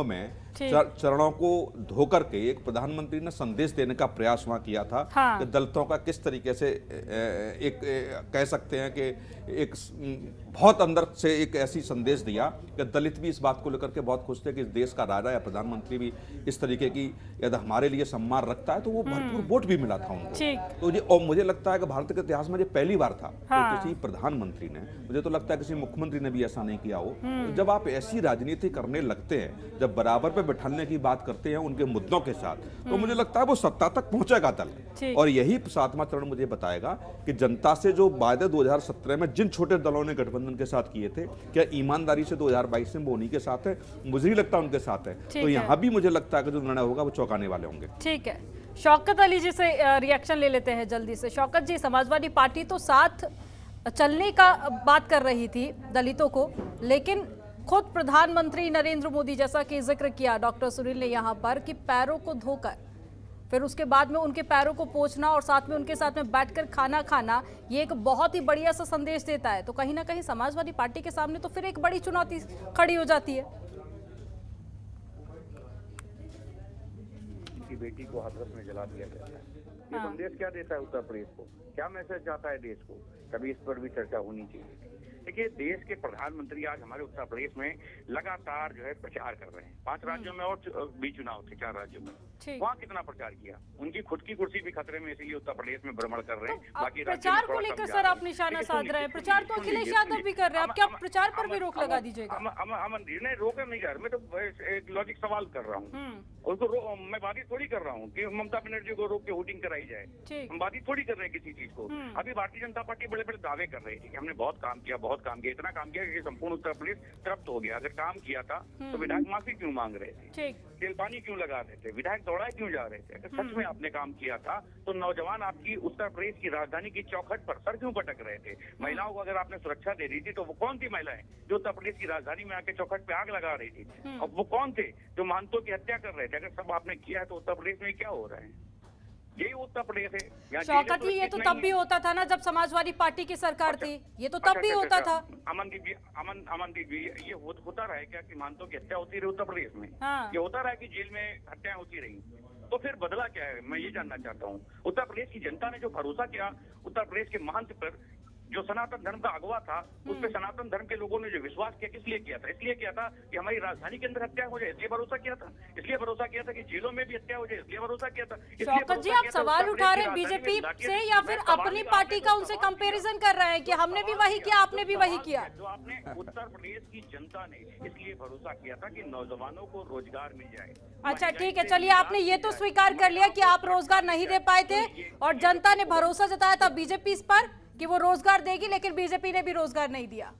चरणों को धोकर के एक प्रधानमंत्री ने संदेश देने का प्रयास वहां किया था कि दलितों का किस तरीके से एक कह सकते हैं कि एक बहुत अंदर से एक ऐसी संदेश दिया कि दलित भी इस बात को लेकर के बहुत खुश थे कि इस देश का राजा या प्रधानमंत्री भी इस तरीके की यदि हमारे लिए सम्मान रखता है, तो वो भरपूर वोट भी मिला था उनको। तो ये और मुझे लगता है कि भारत के इतिहास में ये पहली बार था तो किसी प्रधानमंत्री ने, मुझे तो लगता है किसी मुख्यमंत्री ने भी ऐसा नहीं किया हो। जब आप ऐसी राजनीति करने लगते हैं, जब बराबर पे बैठाने की बात करते हैं उनके मुद्दों के साथ, तो मुझे लगता है वो सत्ता तक पहुंचेगा दल। और यही 7वां चरण मुझे बताएगा कि जनता से जो वायदे 2017 में जिन छोटे दलों ने गठबंधन के साथ किए थे, क्या ईमानदारी से 2022 में वो उन्हीं के साथ है? मुझे नहीं लगता उनके साथ है। तो यहाँ भी मुझे लगता है कि जो निर्णय होगा वो चौंकाने वाले होंगे। ठीक है, शौकत अली जी से रिएक्शन ले लेते हैं जल्दी से। शौकत जी, समाजवादी पार्टी तो साथ चलने का बात कर रही थी दलितों को, लेकिन खुद प्रधानमंत्री नरेंद्र मोदी, जैसा कि जिक्र किया डॉक्टर सुनील ने यहाँ पर, कि पैरों को धोकर फिर उसके बाद में उनके पैरों को पोंछना और साथ में उनके साथ में बैठकर खाना खाना, ये एक बहुत ही बढ़िया सा संदेश देता है। तो कहीं ना कहीं समाजवादी पार्टी के सामने तो फिर एक बड़ी चुनौती खड़ी हो जाती है। किसी बेटी को हाथरस में जला दिया गया है, ये संदेश क्या देता है उत्तर प्रदेश को? क्या मैसेज जाता है देश को? कभी इस पर भी चर्चा होनी चाहिए। देखिए, देश के प्रधानमंत्री आज हमारे उत्तर प्रदेश में लगातार जो है प्रचार कर रहे हैं। 5 राज्यों में और भी चुनाव थे, 4 राज्यों में, वहाँ कितना प्रचार किया? उनकी खुद की कुर्सी भी खतरे में, इसीलिए उत्तर प्रदेश में भ्रमण कर रहे हैं। तो बाकी प्रचार को लेकर सर आप निशाना साध रहे हैं, प्रचार तो अखिलेश यादव भी कर रहे हैं, अब क्या प्रचार पर भी रोक लगा दीजिएगा? अमन निर्णय रोक नहीं कर, मैं तो एक लॉजिक सवाल कर रहा हूँ, उसको मैं बात थोड़ी कर रहा हूँ कि ममता बनर्जी को रोक के वोटिंग कराई जाए। हम बात थोड़ी कर रहे हैं किसी चीज को। अभी भारतीय जनता पार्टी बड़े बड़े दावे कर रही थी कि हमने बहुत काम किया, इतना काम किया कि संपूर्ण उत्तर प्रदेश तृप्त हो गया। अगर काम किया था तो विधायक माफी क्यों मांग रहे थे? तेल पानी क्यों लगा रहे थे? विधायक दौड़ाए क्यों जा रहे थे? अगर सच में आपने काम किया था तो नौजवान आपकी उत्तर प्रदेश की राजधानी की चौखट पर सर क्यों पटक रहे थे? महिलाओं को अगर आपने सुरक्षा दे दी थी तो वो कौन सी महिलाएं जो उत्तर प्रदेश की राजधानी में आके चौखट पे आग लगा रही थी? और वो कौन थे जो मानतों की हत्या कर रहे थे? अगर सब आपने किया है तो उत्तर प्रदेश में क्या हो रहा है? यही उत्तर प्रदेश है। शौकत जी, ये तो तब भी होता था ना जब समाजवादी पार्टी की सरकार थी, ये तो तब भी होता था। अमन दीदी, ये होता रहा है क्या कि मानतों की हत्या होती रही उत्तर प्रदेश में? ये होता रहा है कि जेल में हत्याएं होती रही? तो फिर बदला क्या है, मैं ये जानना चाहता हूँ। उत्तर प्रदेश की जनता ने जो भरोसा किया उत्तर प्रदेश के महंत पर, जो सनातन धर्म का अगवा था, उस पर सनातन धर्म के लोगों ने जो विश्वास किया, किस लिए किया था? इसलिए किया था कि हमारी राजधानी के अंदर हत्या हो जाए, इसलिए भरोसा किया था। इसलिए भरोसा किया था कि जेलों में भी हत्या हो जाए, इसलिए भरोसा किया था। शौकत जी, आप सवाल उठा रहे हैं बीजेपी से या फिर अपनी पार्टी का उनसे कंपैरिजन कर रहे हैं कि हमने भी वही किया, आपने भी वही किया? जो आपने उत्तर प्रदेश की जनता ने इसलिए भरोसा किया था कि नौजवानों को रोजगार मिल जाए। अच्छा, ठीक है, चलिए, आपने ये तो स्वीकार कर लिया कि आप रोजगार नहीं दे पाए थे और जनता ने भरोसा जताया था बीजेपी पर कि वो रोजगार देगी, लेकिन बीजेपी ने भी रोजगार नहीं दिया।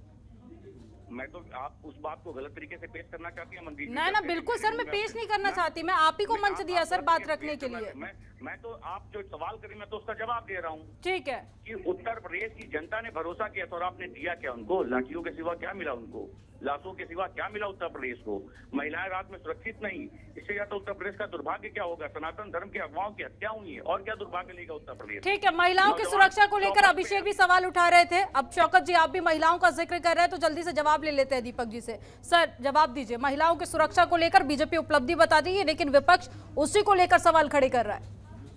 मैं तो, आप उस बात को गलत तरीके से पेश करना चाहती हैं मनदीप? ना, बिल्कुल सर, मैं पेश नहीं करना चाहती, मैं आप ही को मंच दिया सर बात रखने के लिए। मैं तो, आप जो सवाल करी मैं तो उसका जवाब दे रहा हूँ। ठीक है, कि उत्तर प्रदेश की जनता ने भरोसा किया था और आपने दिया क्या उनको? लाठियों के सिवा क्या मिला उनको? लाशों के सिवा क्या मिला उत्तर प्रदेश को? महिलाएं रात में सुरक्षित नहीं, इससे या तो उत्तर प्रदेश का दुर्भाग्य क्या होगा? सनातन धर्म के अगुवाओं की हत्या हुई है, और क्या दुर्भाग्य लेगा उत्तर प्रदेश? ठीक है, महिलाओं की सुरक्षा को लेकर अभिषेक भी सवाल उठा रहे थे। अब शौकत जी, आप भी महिलाओं का जिक्र कर रहे हैं तो जल्दी से जवाब ले लेते हैं दीपक जी से। सर, जवाब दीजिए। महिलाओं की सुरक्षा को लेकर बीजेपी उपलब्धि बता दी है, लेकिन विपक्ष उसी को लेकर सवाल खड़े कर रहा है।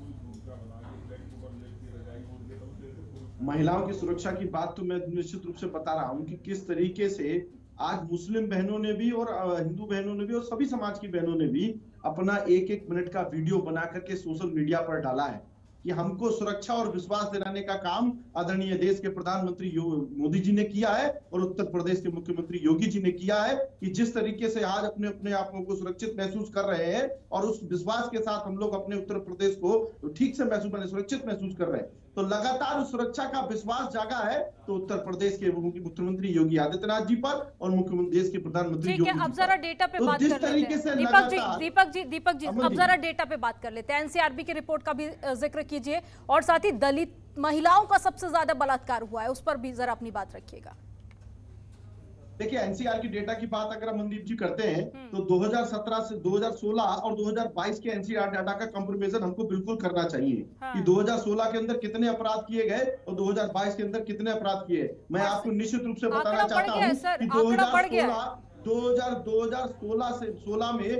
महिलाओं की सुरक्षा की बात तो मैं निश्चित रूप से बता रहा हूं कि किस तरीके से आज मुस्लिम बहनों ने भी और हिंदू बहनों ने भी और सभी समाज की बहनों ने भी अपना 1-1 मिनट का वीडियो बना करके सोशल मीडिया पर डाला है कि हमको सुरक्षा और विश्वास दिलाने का काम आदरणीय देश के प्रधानमंत्री मोदी जी ने किया है और उत्तर प्रदेश के मुख्यमंत्री योगी जी ने किया है कि जिस तरीके से आज अपने आप को सुरक्षित महसूस कर रहे हैं और उस विश्वास के साथ हम लोग अपने उत्तर प्रदेश को ठीक से सुरक्षित महसूस कर रहे हैं। तो लगातार उस सुरक्षा का विश्वास जागा है तो उत्तर प्रदेश के मुख्यमंत्री योगी आदित्यनाथ जी पर और मुख्यमंत्री देश के प्रधानमंत्री योगी जी पर। अब जरा डेटा पे बात कर लेते हैं। दीपक जी अब जरा डेटा पे बात कर लेते हैं। एनसीआरबी की रिपोर्ट का भी जिक्र कीजिए और साथ ही दलित महिलाओं का सबसे ज्यादा बलात्कार हुआ है, उस पर भी जरा अपनी बात रखिएगा। देखिए, एनसीआर की डेटा की बात अगर मनदीप जी करते हैं तो 2017 से 2016 और 2022 के एनसीआर डाटा का कंपैरिजन हमको बिल्कुल करना चाहिए कि 2016 के अंदर कितने अपराध किए गए और 2022 के अंदर कितने अपराध किए। मैं आपको निश्चित रूप से बताना चाहता हूँ कि 2016 में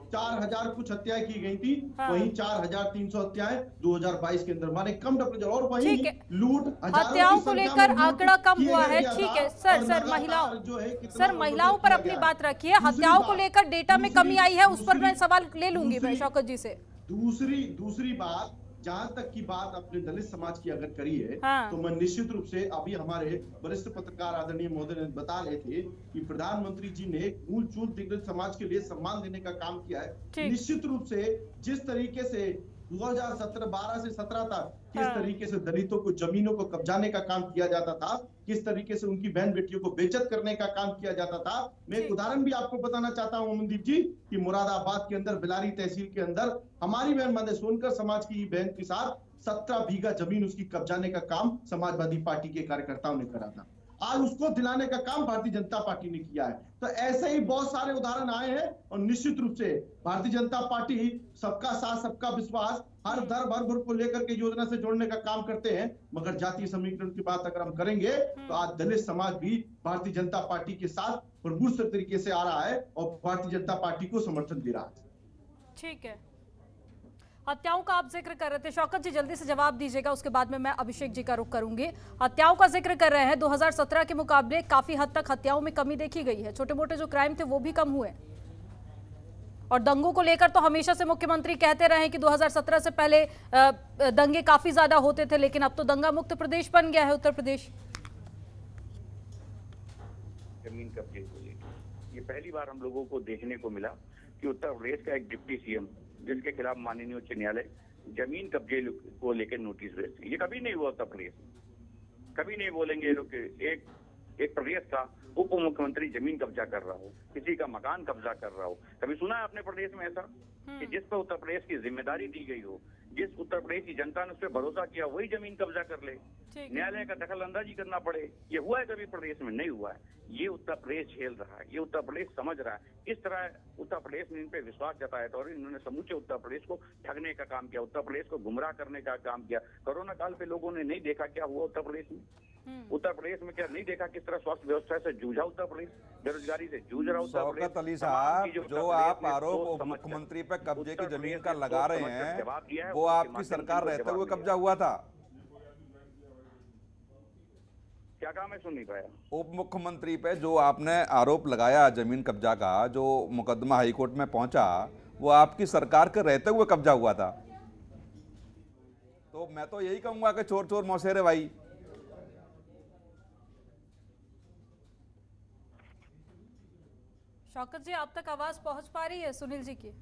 4000 कुछ हत्याएं की गई थी, हाँ। वहीं 4300 हत्याएं 2022 के अंदर, माने कम टेम्परेचर। और वहीं ठीक है। लूट, हत्याओं को लेकर आंकड़ा कम हुआ है, ठीक है सर। सर महिलाओं जो है कितना सर महिलाओं पर अपनी बात रखिए। हत्याओं को लेकर डेटा में कमी आई है, उस पर मैं सवाल ले लूंगी मैं शौकत जी से। दूसरी बात, जहां तक की बात अपने दलित समाज की अगर करी है, हाँ। तो मैं निश्चित रूप से, अभी हमारे वरिष्ठ पत्रकार आदरणीय महोदय ने बता रहे थे कि प्रधानमंत्री जी ने मूल चूत दिग्गज समाज के लिए सम्मान देने का काम किया है। निश्चित रूप से जिस तरीके से 2012 से 17 तक किस तरीके से दलितों को जमीनों को कब्जाने का काम किया जाता था, किस तरीके से उनकी बहन बेटियों को बेइज्जत करने का काम किया जाता था। मैं एक उदाहरण भी आपको बताना चाहता हूं अमनदीप जी, कि मुरादाबाद के अंदर बिलारी तहसील के अंदर हमारी बहन माने सोनकर समाज की बहन के साथ 17 बीघा जमीन उसकी कब्जाने का काम समाजवादी पार्टी के कार्यकर्ताओं ने करा था। आज उसको दिलाने का काम भारतीय जनता पार्टी ने किया है। तो ऐसे ही बहुत सारे उदाहरण आए हैं, और निश्चित रूप से भारतीय जनता पार्टी सबका साथ सबका विश्वास, हर धर्म हर वर्ग को लेकर के योजना से जोड़ने का काम करते हैं। मगर जातीय समीकरण की बात अगर हम करेंगे तो आज दलित समाज भी भारतीय जनता पार्टी के साथ भरपूर तरीके से आ रहा है और भारतीय जनता पार्टी को समर्थन दे रहा है। ठीक है, हत्याओं का आप जिक्र कर रहे थे, शौकत जी जल्दी से जवाब दीजिएगा, उसके बाद में मैं अभिषेक जी का रुख करूंगी। हत्याओं का जिक्र कर रहे हैं, 2017 के मुकाबले काफी हद तक हत्याओं में कमी देखी गई है, छोटे मोटे जो क्राइम थे वो भी कम हुए। और दंगों को लेकर तो हमेशा से मुख्यमंत्री कहते रहे कि 2017 से पहले दंगे काफी ज्यादा होते थे, लेकिन अब तो दंगा मुक्त प्रदेश बन गया है उत्तर प्रदेश। जमीन कब्जे को लेकर ये पहली बार हम लोगों को देखने को मिला कि उत्तर प्रदेश का एक डिप्टी सीएम, जिसके खिलाफ माननीय उच्च न्यायालय जमीन कब्जे को लेकर नोटिस भेजते, ये कभी नहीं हुआ उत्तर प्रदेश। कभी नहीं बोलेंगे लोग एक प्रदेश का उप मुख्यमंत्री जमीन कब्जा कर रहा हो, किसी का मकान कब्जा कर रहा हो। कभी सुना है अपने प्रदेश में ऐसा कि जिस पर उत्तर प्रदेश की जिम्मेदारी दी गई हो, जिस उत्तर प्रदेश की जनता ने उस पर भरोसा किया, वही जमीन कब्जा कर ले, न्यायालय का दखल अंदाजी करना पड़े? ये हुआ है कभी प्रदेश में? नहीं हुआ है। ये उत्तर प्रदेश झेल रहा है, ये उत्तर प्रदेश समझ रहा है। इस तरह उत्तर प्रदेश ने इन पे विश्वास जताया था और इन्होंने समूचे उत्तर प्रदेश को ठगने का काम किया, उत्तर प्रदेश को गुमराह करने का काम किया। कोरोना काल पे लोगों ने नहीं देखा क्या हुआ उत्तर प्रदेश में? उत्तर प्रदेश में क्या नहीं देखा किस तरह स्वास्थ्य व्यवस्था से जूझा उत्तर प्रदेश, बेरोजगारी से जूझ रहा उत्तर प्रदेश? शौकत अली साहब, जो आप आरोप मुख्यमंत्री पे कब्जे की जमीन का लगा रहे हैं, वो आपकी सरकार रहते हुए कब्जा हुआ था। क्या कहा, मैं सुन नहीं पाया। उप मुख्यमंत्री पे जो आपने आरोप लगाया जमीन कब्जा का, जो मुकदमा हाईकोर्ट में पहुंचा, वो आपकी सरकार के रहते हुए कब्जा हुआ था। तो मैं तो यही कहूंगा कि चोर चोर मौसेरे भाई। शौकत जी, आप तक आवाज पहुंच पा रही है सुनील जी की?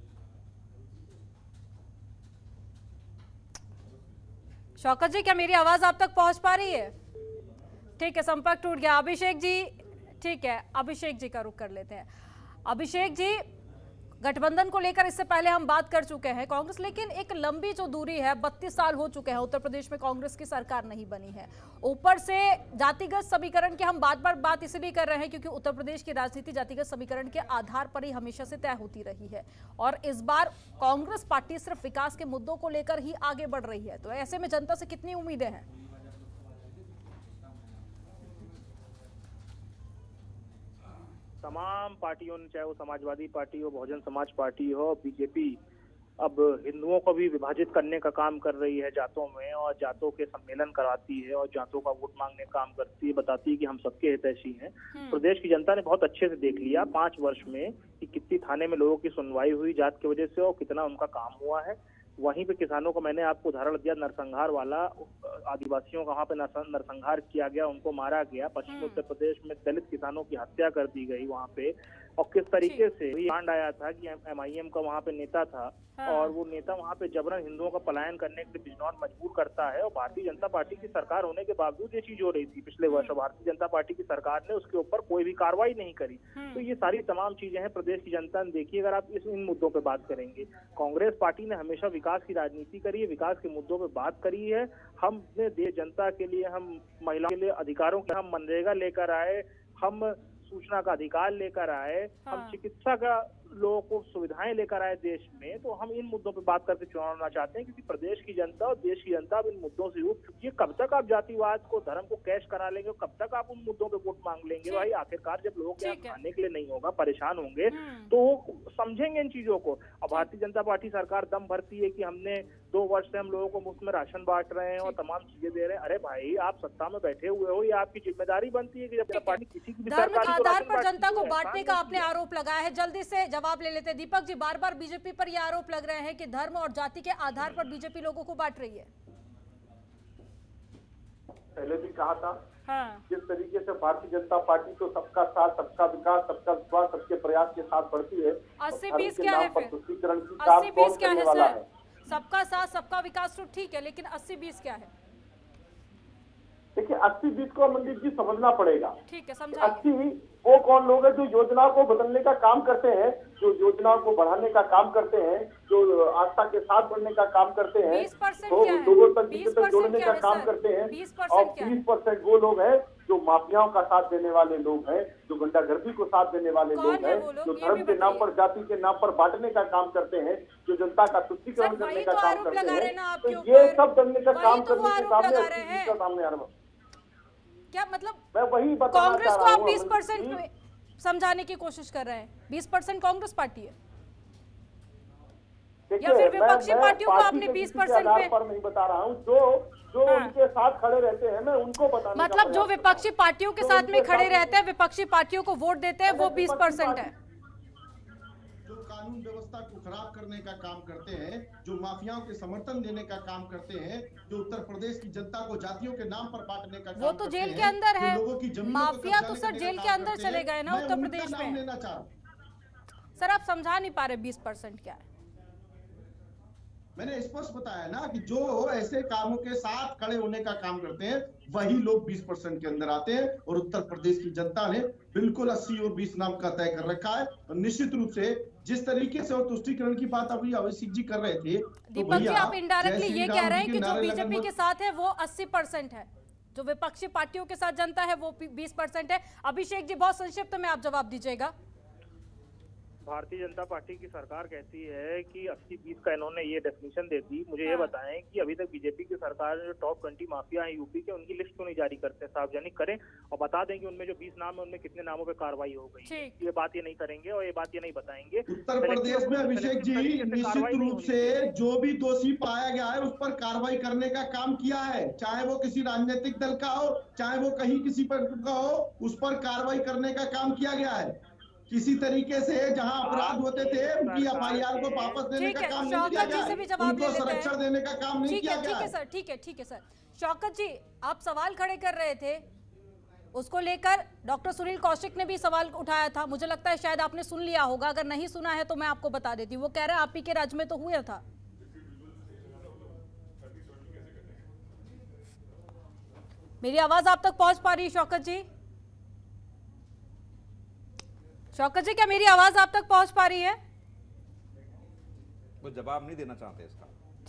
शौकत जी, क्या मेरी आवाज आप तक पहुंच पा रही है? ठीक है, संपर्क टूट गया। अभिषेक जी, ठीक है, अभिषेक जी का रुख कर लेते हैं। अभिषेक जी, गठबंधन को लेकर इससे पहले हम बात कर चुके हैं कांग्रेस, लेकिन एक लंबी जो दूरी है, 32 साल हो चुके हैं उत्तर प्रदेश में कांग्रेस की सरकार नहीं बनी है। ऊपर से जातिगत समीकरण की हम बात इसलिए कर रहे हैं क्योंकि उत्तर प्रदेश की राजनीति जातिगत समीकरण के आधार पर ही हमेशा से तय होती रही है, और इस बार कांग्रेस पार्टी सिर्फ विकास के मुद्दों को लेकर ही आगे बढ़ रही है। तो ऐसे में जनता से कितनी उम्मीदें हैं? तमाम पार्टियों ने, चाहे वो समाजवादी पार्टी हो, बहुजन समाज पार्टी हो, बीजेपी, अब हिंदुओं को भी विभाजित करने का काम कर रही है जातों में, और जातों के सम्मेलन कराती है और जातों का वोट मांगने का काम करती है, बताती है कि हम सबके हितैषी हैं। प्रदेश की जनता ने बहुत अच्छे से देख लिया 5 वर्ष में कि कितनी थाने में लोगों की सुनवाई हुई जात की वजह से और कितना उनका काम हुआ है। वहीं पे किसानों को मैंने आपको उदाहरण दिया नरसंहार वाला, आदिवासियों का वहाँ पे नरसंहार किया गया, उनको मारा गया। पश्चिमी उत्तर प्रदेश में दलित किसानों की हत्या कर दी गई वहाँ पे, और किस तरीके से कांड आया था कि MIM का वहाँ पे नेता था, और वो नेता वहाँ पे जबरन हिंदुओं का पलायन करने के लिए बिजनौर मजबूर करता है, और भारतीय जनता पार्टी की सरकार होने के बावजूद ये चीज हो रही थी पिछले वर्ष, भारतीय जनता पार्टी की सरकार ने उसके ऊपर कोई भी कार्रवाई नहीं करी। तो ये सारी तमाम चीजें हैं प्रदेश की जनता ने देखी। अगर आप इन मुद्दों पे बात करेंगे, कांग्रेस पार्टी ने हमेशा विकास की राजनीति करी है, विकास के मुद्दों पे बात करी है। हमने देश जनता के लिए, हम महिलाओं के लिए अधिकारों के, हम मनरेगा लेकर आए, हम सूचना का अधिकार लेकर आए, हम चिकित्सा का लोगों को सुविधाएं लेकर आए देश में, तो हम इन मुद्दों पे बात करके चुनाव लड़ना चाहते हैं, क्योंकि प्रदेश की जनता और देश की जनता अब इन मुद्दों से उब चुकी है। कब तक आप जातिवाद को, धर्म को कैश करा लेंगे, कब तक आप उन मुद्दों पे वोट मांग लेंगे? भाई आखिरकार जब लोगों के यहाँ खाने के लिए नहीं होगा, परेशान होंगे, तो वो समझेंगे इन चीजों को। अब भारतीय जनता पार्टी सरकार दम भरती है कि हमने 2 वर्ष से हम लोगों को मुफ्त में राशन बांट रहे हैं और तमाम चीजें दे रहे हैं। अरे भाई, आप सत्ता में बैठे हुए हो, ये आपकी जिम्मेदारी बनती है कि जब पार्टी किसी की भी धर्म सरकार के आधार पर जनता को बांटने का आपने आरोप लगाया है, जल्दी से जवाब ले लेते हैं। दीपक जी, बार बार बीजेपी पर ये आरोप लग रहे हैं कि धर्म और जाति के आधार पर बीजेपी लोगों को बांट रही है। पहले भी कहा था, हाँ। जिस तरीके से भारतीय जनता पार्टी तो सबका साथ, सबका विकास, सबका विश्वास, सबके प्रयास के साथ बढ़ती है, 80-20 क्या है फिर? तुष्टीकरण की काम 80-20 कौन क्या करने है वाला सर? सबका साथ सबका विकास तो ठीक है, लेकिन 80-20 क्या है? देखिए, 80-20 को मनदीप जी समझना पड़ेगा। ठीक है, समझाइए। 80 वो कौन लोग हैं जो योजनाओं को बदलने का काम करते हैं, जो योजनाओं को बढ़ाने का काम करते हैं, जो आस्था के साथ बढ़ने का काम करते हैं, 20% तो क्या है? लोगों तक 20% जोड़ने क्या का है काम सर? करते हैं। 20% और क्या है? 20% वो लोग हैं जो माफियाओं का साथ देने वाले लोग हैं, जो गुंडागर्दी को साथ देने वाले कौन लोग है हैं, वो लोग? जो ये धर्म भी के नाम बताइए। पर, जाति के नाम पर बांटने का काम करते हैं, जो जनता का तुष्टीकरण सर, करने वही का तो काम आरोप करते लगा रहे हैं। हैं ना तो आपके ये ऊपर। सब करने का वही काम तो वो करने के आरोप लगा सामने रहे हैं। सामने आ रहा है। क्या मतलब? मैं वही बताना कांग्रेस चाह को रहा आप हूँ 20% समझाने की कोशिश कर रहे हैं। 20% कांग्रेस पार्टी है, या फिर विपक्षी पार्टियों को आपने 20% पे पर नहीं बता रहा हूँ, जो हाँ। उनके साथ खड़े रहते हैं, मैं उनको बताने मतलब जो विपक्षी पार्टियों के साथ में खड़े रहते हैं, विपक्षी पार्टियों को वोट देते हैं, वो 20% है। जो कानून व्यवस्था को खराब करने का काम करते हैं, जो माफियाओं के समर्थन देने का काम करते हैं, जो उत्तर प्रदेश की जनता को जातियों के नाम पर बांटने का काम वो तो करते जेल हैं, के अंदर जो है। लोगों की जमीनों को माफिया कब्जा तो सर करने का जेल के काम अंदर करते हैं, चले गए ना मैं उत्तर उनका प्रदेश नाम में। लेना चाह रहा हूं। सर, आप समझा नहीं पा रहे 20% क्या है। मैंने स्पष्ट बताया ना कि जो ऐसे कामों के साथ खड़े होने का काम करते हैं, वही लोग 20% के अंदर आते हैं। और उत्तर प्रदेश की जनता ने बिल्कुल 80 और 20 नाम का तय कर रखा है। और निश्चित रूप से जिस तरीके से और तुष्टीकरण की बात अभी अभिषेक जी कर रहे थे, तो दीपक जी, भैया, आप इनडायरेक्टली जय ये श्री कह राम रहे जी हैं कि के जो नारे बीजेपी लगन के साथ है वो 80% है, जो विपक्षी पार्टियों के साथ जनता है वो 20% है। अभिषेक जी, बहुत संक्षिप्त में आप जवाब दीजिएगा। भारतीय जनता पार्टी की सरकार कहती है कि 80-20 का इन्होंने ये डेफिनेशन दे दी। मुझे ये हाँ। बताएं कि अभी तक बीजेपी की सरकार जो टॉप 20 माफिया है यूपी के, उनकी लिस्ट क्यों नहीं जारी करते, सार्वजनिक करें और बता दें कि उनमें जो 20 नाम है उनमें कितने नामों पे कार्रवाई हो गई। ठीक। ये बात ये नहीं करेंगे और ये बात ये नहीं बताएंगे। उत्तर प्रदेश में अभिषेक जी निश्चित रूप से जो भी दोषी पाया गया है उस पर कार्रवाई करने का काम किया है, चाहे वो किसी राजनीतिक दल का हो, चाहे वो कहीं किसी पर का हो, उस पर कार्रवाई करने का काम किया गया है। किसी तरीके से जहां अपराध होते थे उनकी FIR को वापस देने का काम नहीं किया गया, उनको संरक्षण देने का काम नहीं किया गया। ठीक है सर, ठीक है सर। शौकत जी, आप सवाल खड़े कर रहे थे, उसको लेकर डॉक्टर सुनील कौशिक ने भी सवाल उठाया था। मुझे लगता है शायद आपने सुन लिया होगा, अगर नहीं सुना है तो मैं आपको बता देती हूँ। वो कह रहे हैं आप ही के राज्य में तो हुआ था। मेरी आवाज आप तक पहुंच पा रही है शौकत जी? शौकत जी, क्या मेरी आवाज आप तक पहुंच पा रही है? वो जवाब नहीं देना चाहते इसका।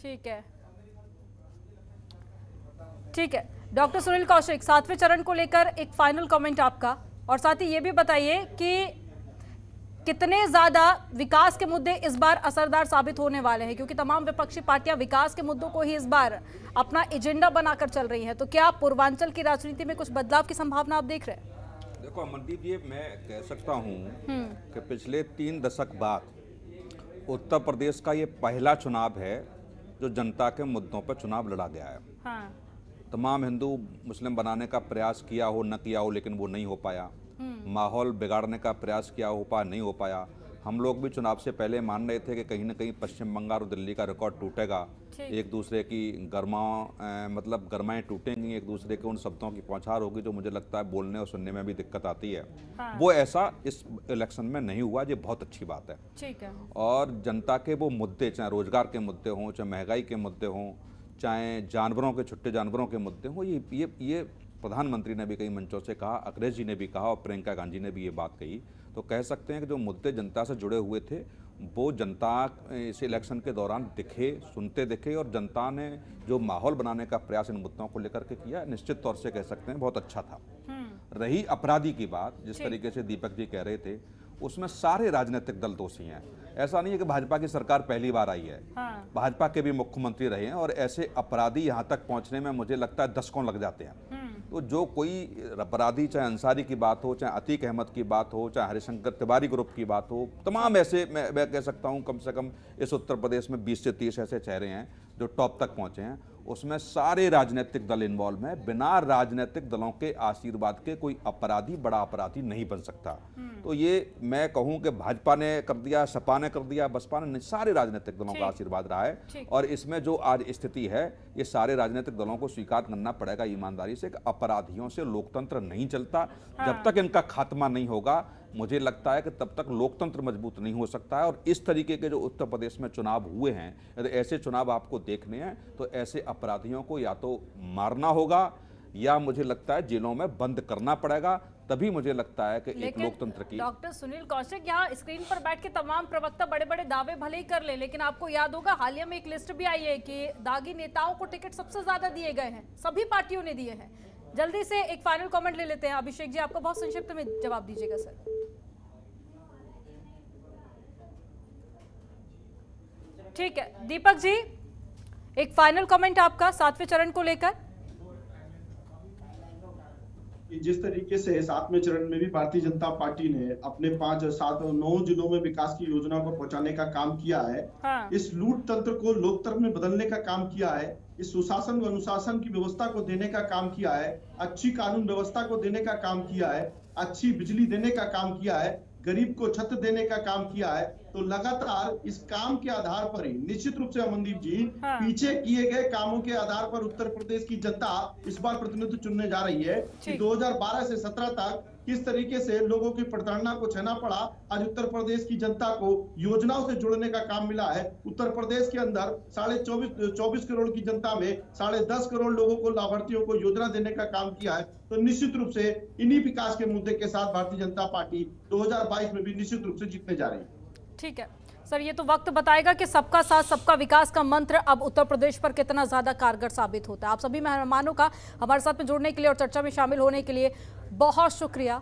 ठीक है। डॉक्टर सुनील कौशिक, 7वें चरण को लेकर एक फाइनल कमेंट आपका, और साथ ही ये भी बताइए कि कितने ज्यादा विकास के मुद्दे इस बार असरदार साबित होने वाले हैं, क्योंकि तमाम विपक्षी पार्टियां विकास के मुद्दों को ही इस बार अपना एजेंडा बनाकर चल रही हैं। तो क्या पूर्वांचल की राजनीति में कुछ बदलाव की संभावना आप देख रहे हैं? देखो अमनदीप, ये मैं कह सकता हूँ कि पिछले 3 दशक बाद उत्तर प्रदेश का ये पहला चुनाव है जो जनता के मुद्दों पर चुनाव लड़ा गया है। हाँ। तमाम हिंदू मुस्लिम बनाने का प्रयास किया हो न किया हो, लेकिन वो नहीं हो पाया। माहौल बिगाड़ने का प्रयास किया हो पाया, नहीं हो पाया। हम लोग भी चुनाव से पहले मान रहे थे कि कहीं ना कहीं पश्चिम बंगाल और दिल्ली का रिकॉर्ड टूटेगा, एक दूसरे की गरमाएं टूटेंगी, एक दूसरे के उन शब्दों की पौछार होगी जो मुझे लगता है बोलने और सुनने में भी दिक्कत आती है। हाँ। वो ऐसा इस इलेक्शन में नहीं हुआ, ये बहुत अच्छी बात है। ठीक है। और जनता के वो मुद्दे, चाहे रोजगार के मुद्दे हों, चाहे महंगाई के मुद्दे हों, चाहे जानवरों के, छुट्टे जानवरों के मुद्दे हों, ये प्रधानमंत्री ने भी कई मंचों से कहा, अखिलेश जी ने भी कहा और प्रियंका गांधी ने भी ये बात कही। तो कह सकते हैं कि जो मुद्दे जनता से जुड़े हुए थे वो जनता इस इलेक्शन के दौरान दिखे, सुनते दिखे, और जनता ने जो माहौल बनाने का प्रयास इन मुद्दों को लेकर के किया, निश्चित तौर से कह सकते हैं बहुत अच्छा था। रही अपराधी की बात, जिस तरीके से दीपक जी कह रहे थे, उसमें सारे राजनीतिक दल दोषी हैं। ऐसा नहीं है कि भाजपा की सरकार पहली बार आई है, भाजपा के भी मुख्यमंत्री रहे हैं और ऐसे अपराधी यहाँ तक पहुँचने में मुझे लगता है दशकों लग जाते हैं। तो जो कोई अपराधी, चाहे अंसारी की बात हो, चाहे अतीक अहमद की बात हो, चाहे हरिशंकर तिवारी ग्रुप की बात हो, तमाम ऐसे मैं कह सकता हूँ कम से कम इस उत्तर प्रदेश में 20 से 30 ऐसे चेहरे हैं जो टॉप तक पहुँचे हैं। उसमें सारे राजनीतिक दल इन्वॉल्व हैं। बिना राजनीतिक दलों के आशीर्वाद के कोई अपराधी बड़ा अपराधी नहीं बन सकता। तो ये मैं कहूं कि भाजपा ने कर दिया, सपा ने कर दिया, बसपा ने, सारे राजनीतिक दलों का आशीर्वाद रहा है। और इसमें जो आज स्थिति है, ये सारे राजनीतिक दलों को स्वीकार करना पड़ेगा ईमानदारी से कि अपराधियों से लोकतंत्र नहीं चलता। जब तक इनका खात्मा नहीं होगा, मुझे लगता है कि तब तक लोकतंत्र मजबूत नहीं हो सकता है। और इस तरीके के जो उत्तर प्रदेश में चुनाव हुए हैं, यदि ऐसे चुनाव आपको देखने हैं तो ऐसे अपराधियों को या तो मारना होगा या मुझे लगता है जेलों में बंद करना पड़ेगा। तभी मुझे लगता है कि एक लोकतंत्र की। डॉक्टर सुनील कौशिक, यहाँ स्क्रीन पर बैठ के तमाम प्रवक्ता बड़े बड़े दावे भले ही कर ले, लेकिन आपको याद होगा हालिया में एक लिस्ट भी आई है कि दागी नेताओं को टिकट सबसे ज्यादा दिए गए हैं, सभी पार्टियों ने दिए हैं। जल्दी से एक फाइनल कमेंट ले लेते हैं। अभिषेक जी, आपको बहुत संक्षिप्त में जवाब दीजिएगा सर। ठीक है दीपक जी, एक फाइनल कमेंट आपका 7वें चरण को लेकर। जिस तरीके से 7वें चरण में भी भारतीय जनता पार्टी ने अपने 5, 7 और 9 जिलों में विकास की योजना को पहुंचाने का काम किया है, इस लूट तंत्र को लोकतंत्र में बदलने का काम किया है, इस सुशासन व अनुशासन की व्यवस्था को देने का काम किया है, अच्छी कानून व्यवस्था को देने का काम किया है, अच्छी बिजली देने का काम किया है, गरीब को छत देने का काम किया है। तो लगातार इस काम के आधार पर ही निश्चित रूप से अमनदीप जी, पीछे किए गए कामों के आधार पर उत्तर प्रदेश की जनता इस बार प्रतिनिधित्व चुनने जा रही है कि 2012 से 17 तक किस तरीके से लोगों की प्रताड़ना को सहना पड़ा। आज उत्तर प्रदेश की जनता को योजनाओं से जुड़ने का काम मिला है। उत्तर प्रदेश के अंदर 24 करोड़ की जनता में 10.5 करोड़ लोगों को, लाभार्थियों को योजना देने का काम किया है। तो निश्चित रूप से इन्हीं विकास के मुद्दे के साथ भारतीय जनता पार्टी 2022 में भी निश्चित रूप से जीतने जा रही है। ठीक है सर, ये तो वक्त बताएगा कि सबका साथ सबका विकास का मंत्र अब उत्तर प्रदेश पर कितना ज्यादा कारगर साबित होता है। आप सभी मेहमानों का हमारे साथ में जुड़ने के लिए और चर्चा में शामिल होने के लिए बहुत शुक्रिया।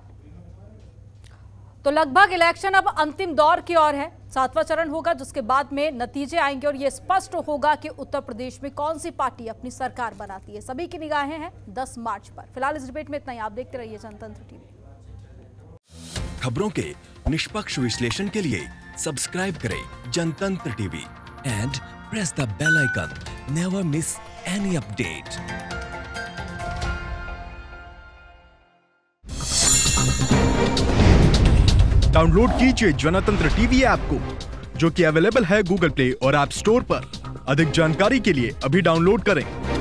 तो लगभग इलेक्शन अब अंतिम दौर की ओर है। 7वां चरण होगा जिसके बाद में नतीजे आएंगे और ये स्पष्ट होगा कि उत्तर प्रदेश में कौन सी पार्टी अपनी सरकार बनाती है। सभी की निगाहें हैं 10 मार्च पर। फिलहाल इस डिबेट में इतना ही। आप देखते रहिए जनतंत्र टीवी। खबरों के निष्पक्ष विश्लेषण के लिए सब्सक्राइब करें Jantantra TV and press the bell icon. Never miss any update. Download कीजिए जनतंत्र टीवी ऐप को, जो कि अवेलेबल है गूगल प्ले और ऐप स्टोर पर। अधिक जानकारी के लिए अभी डाउनलोड करें।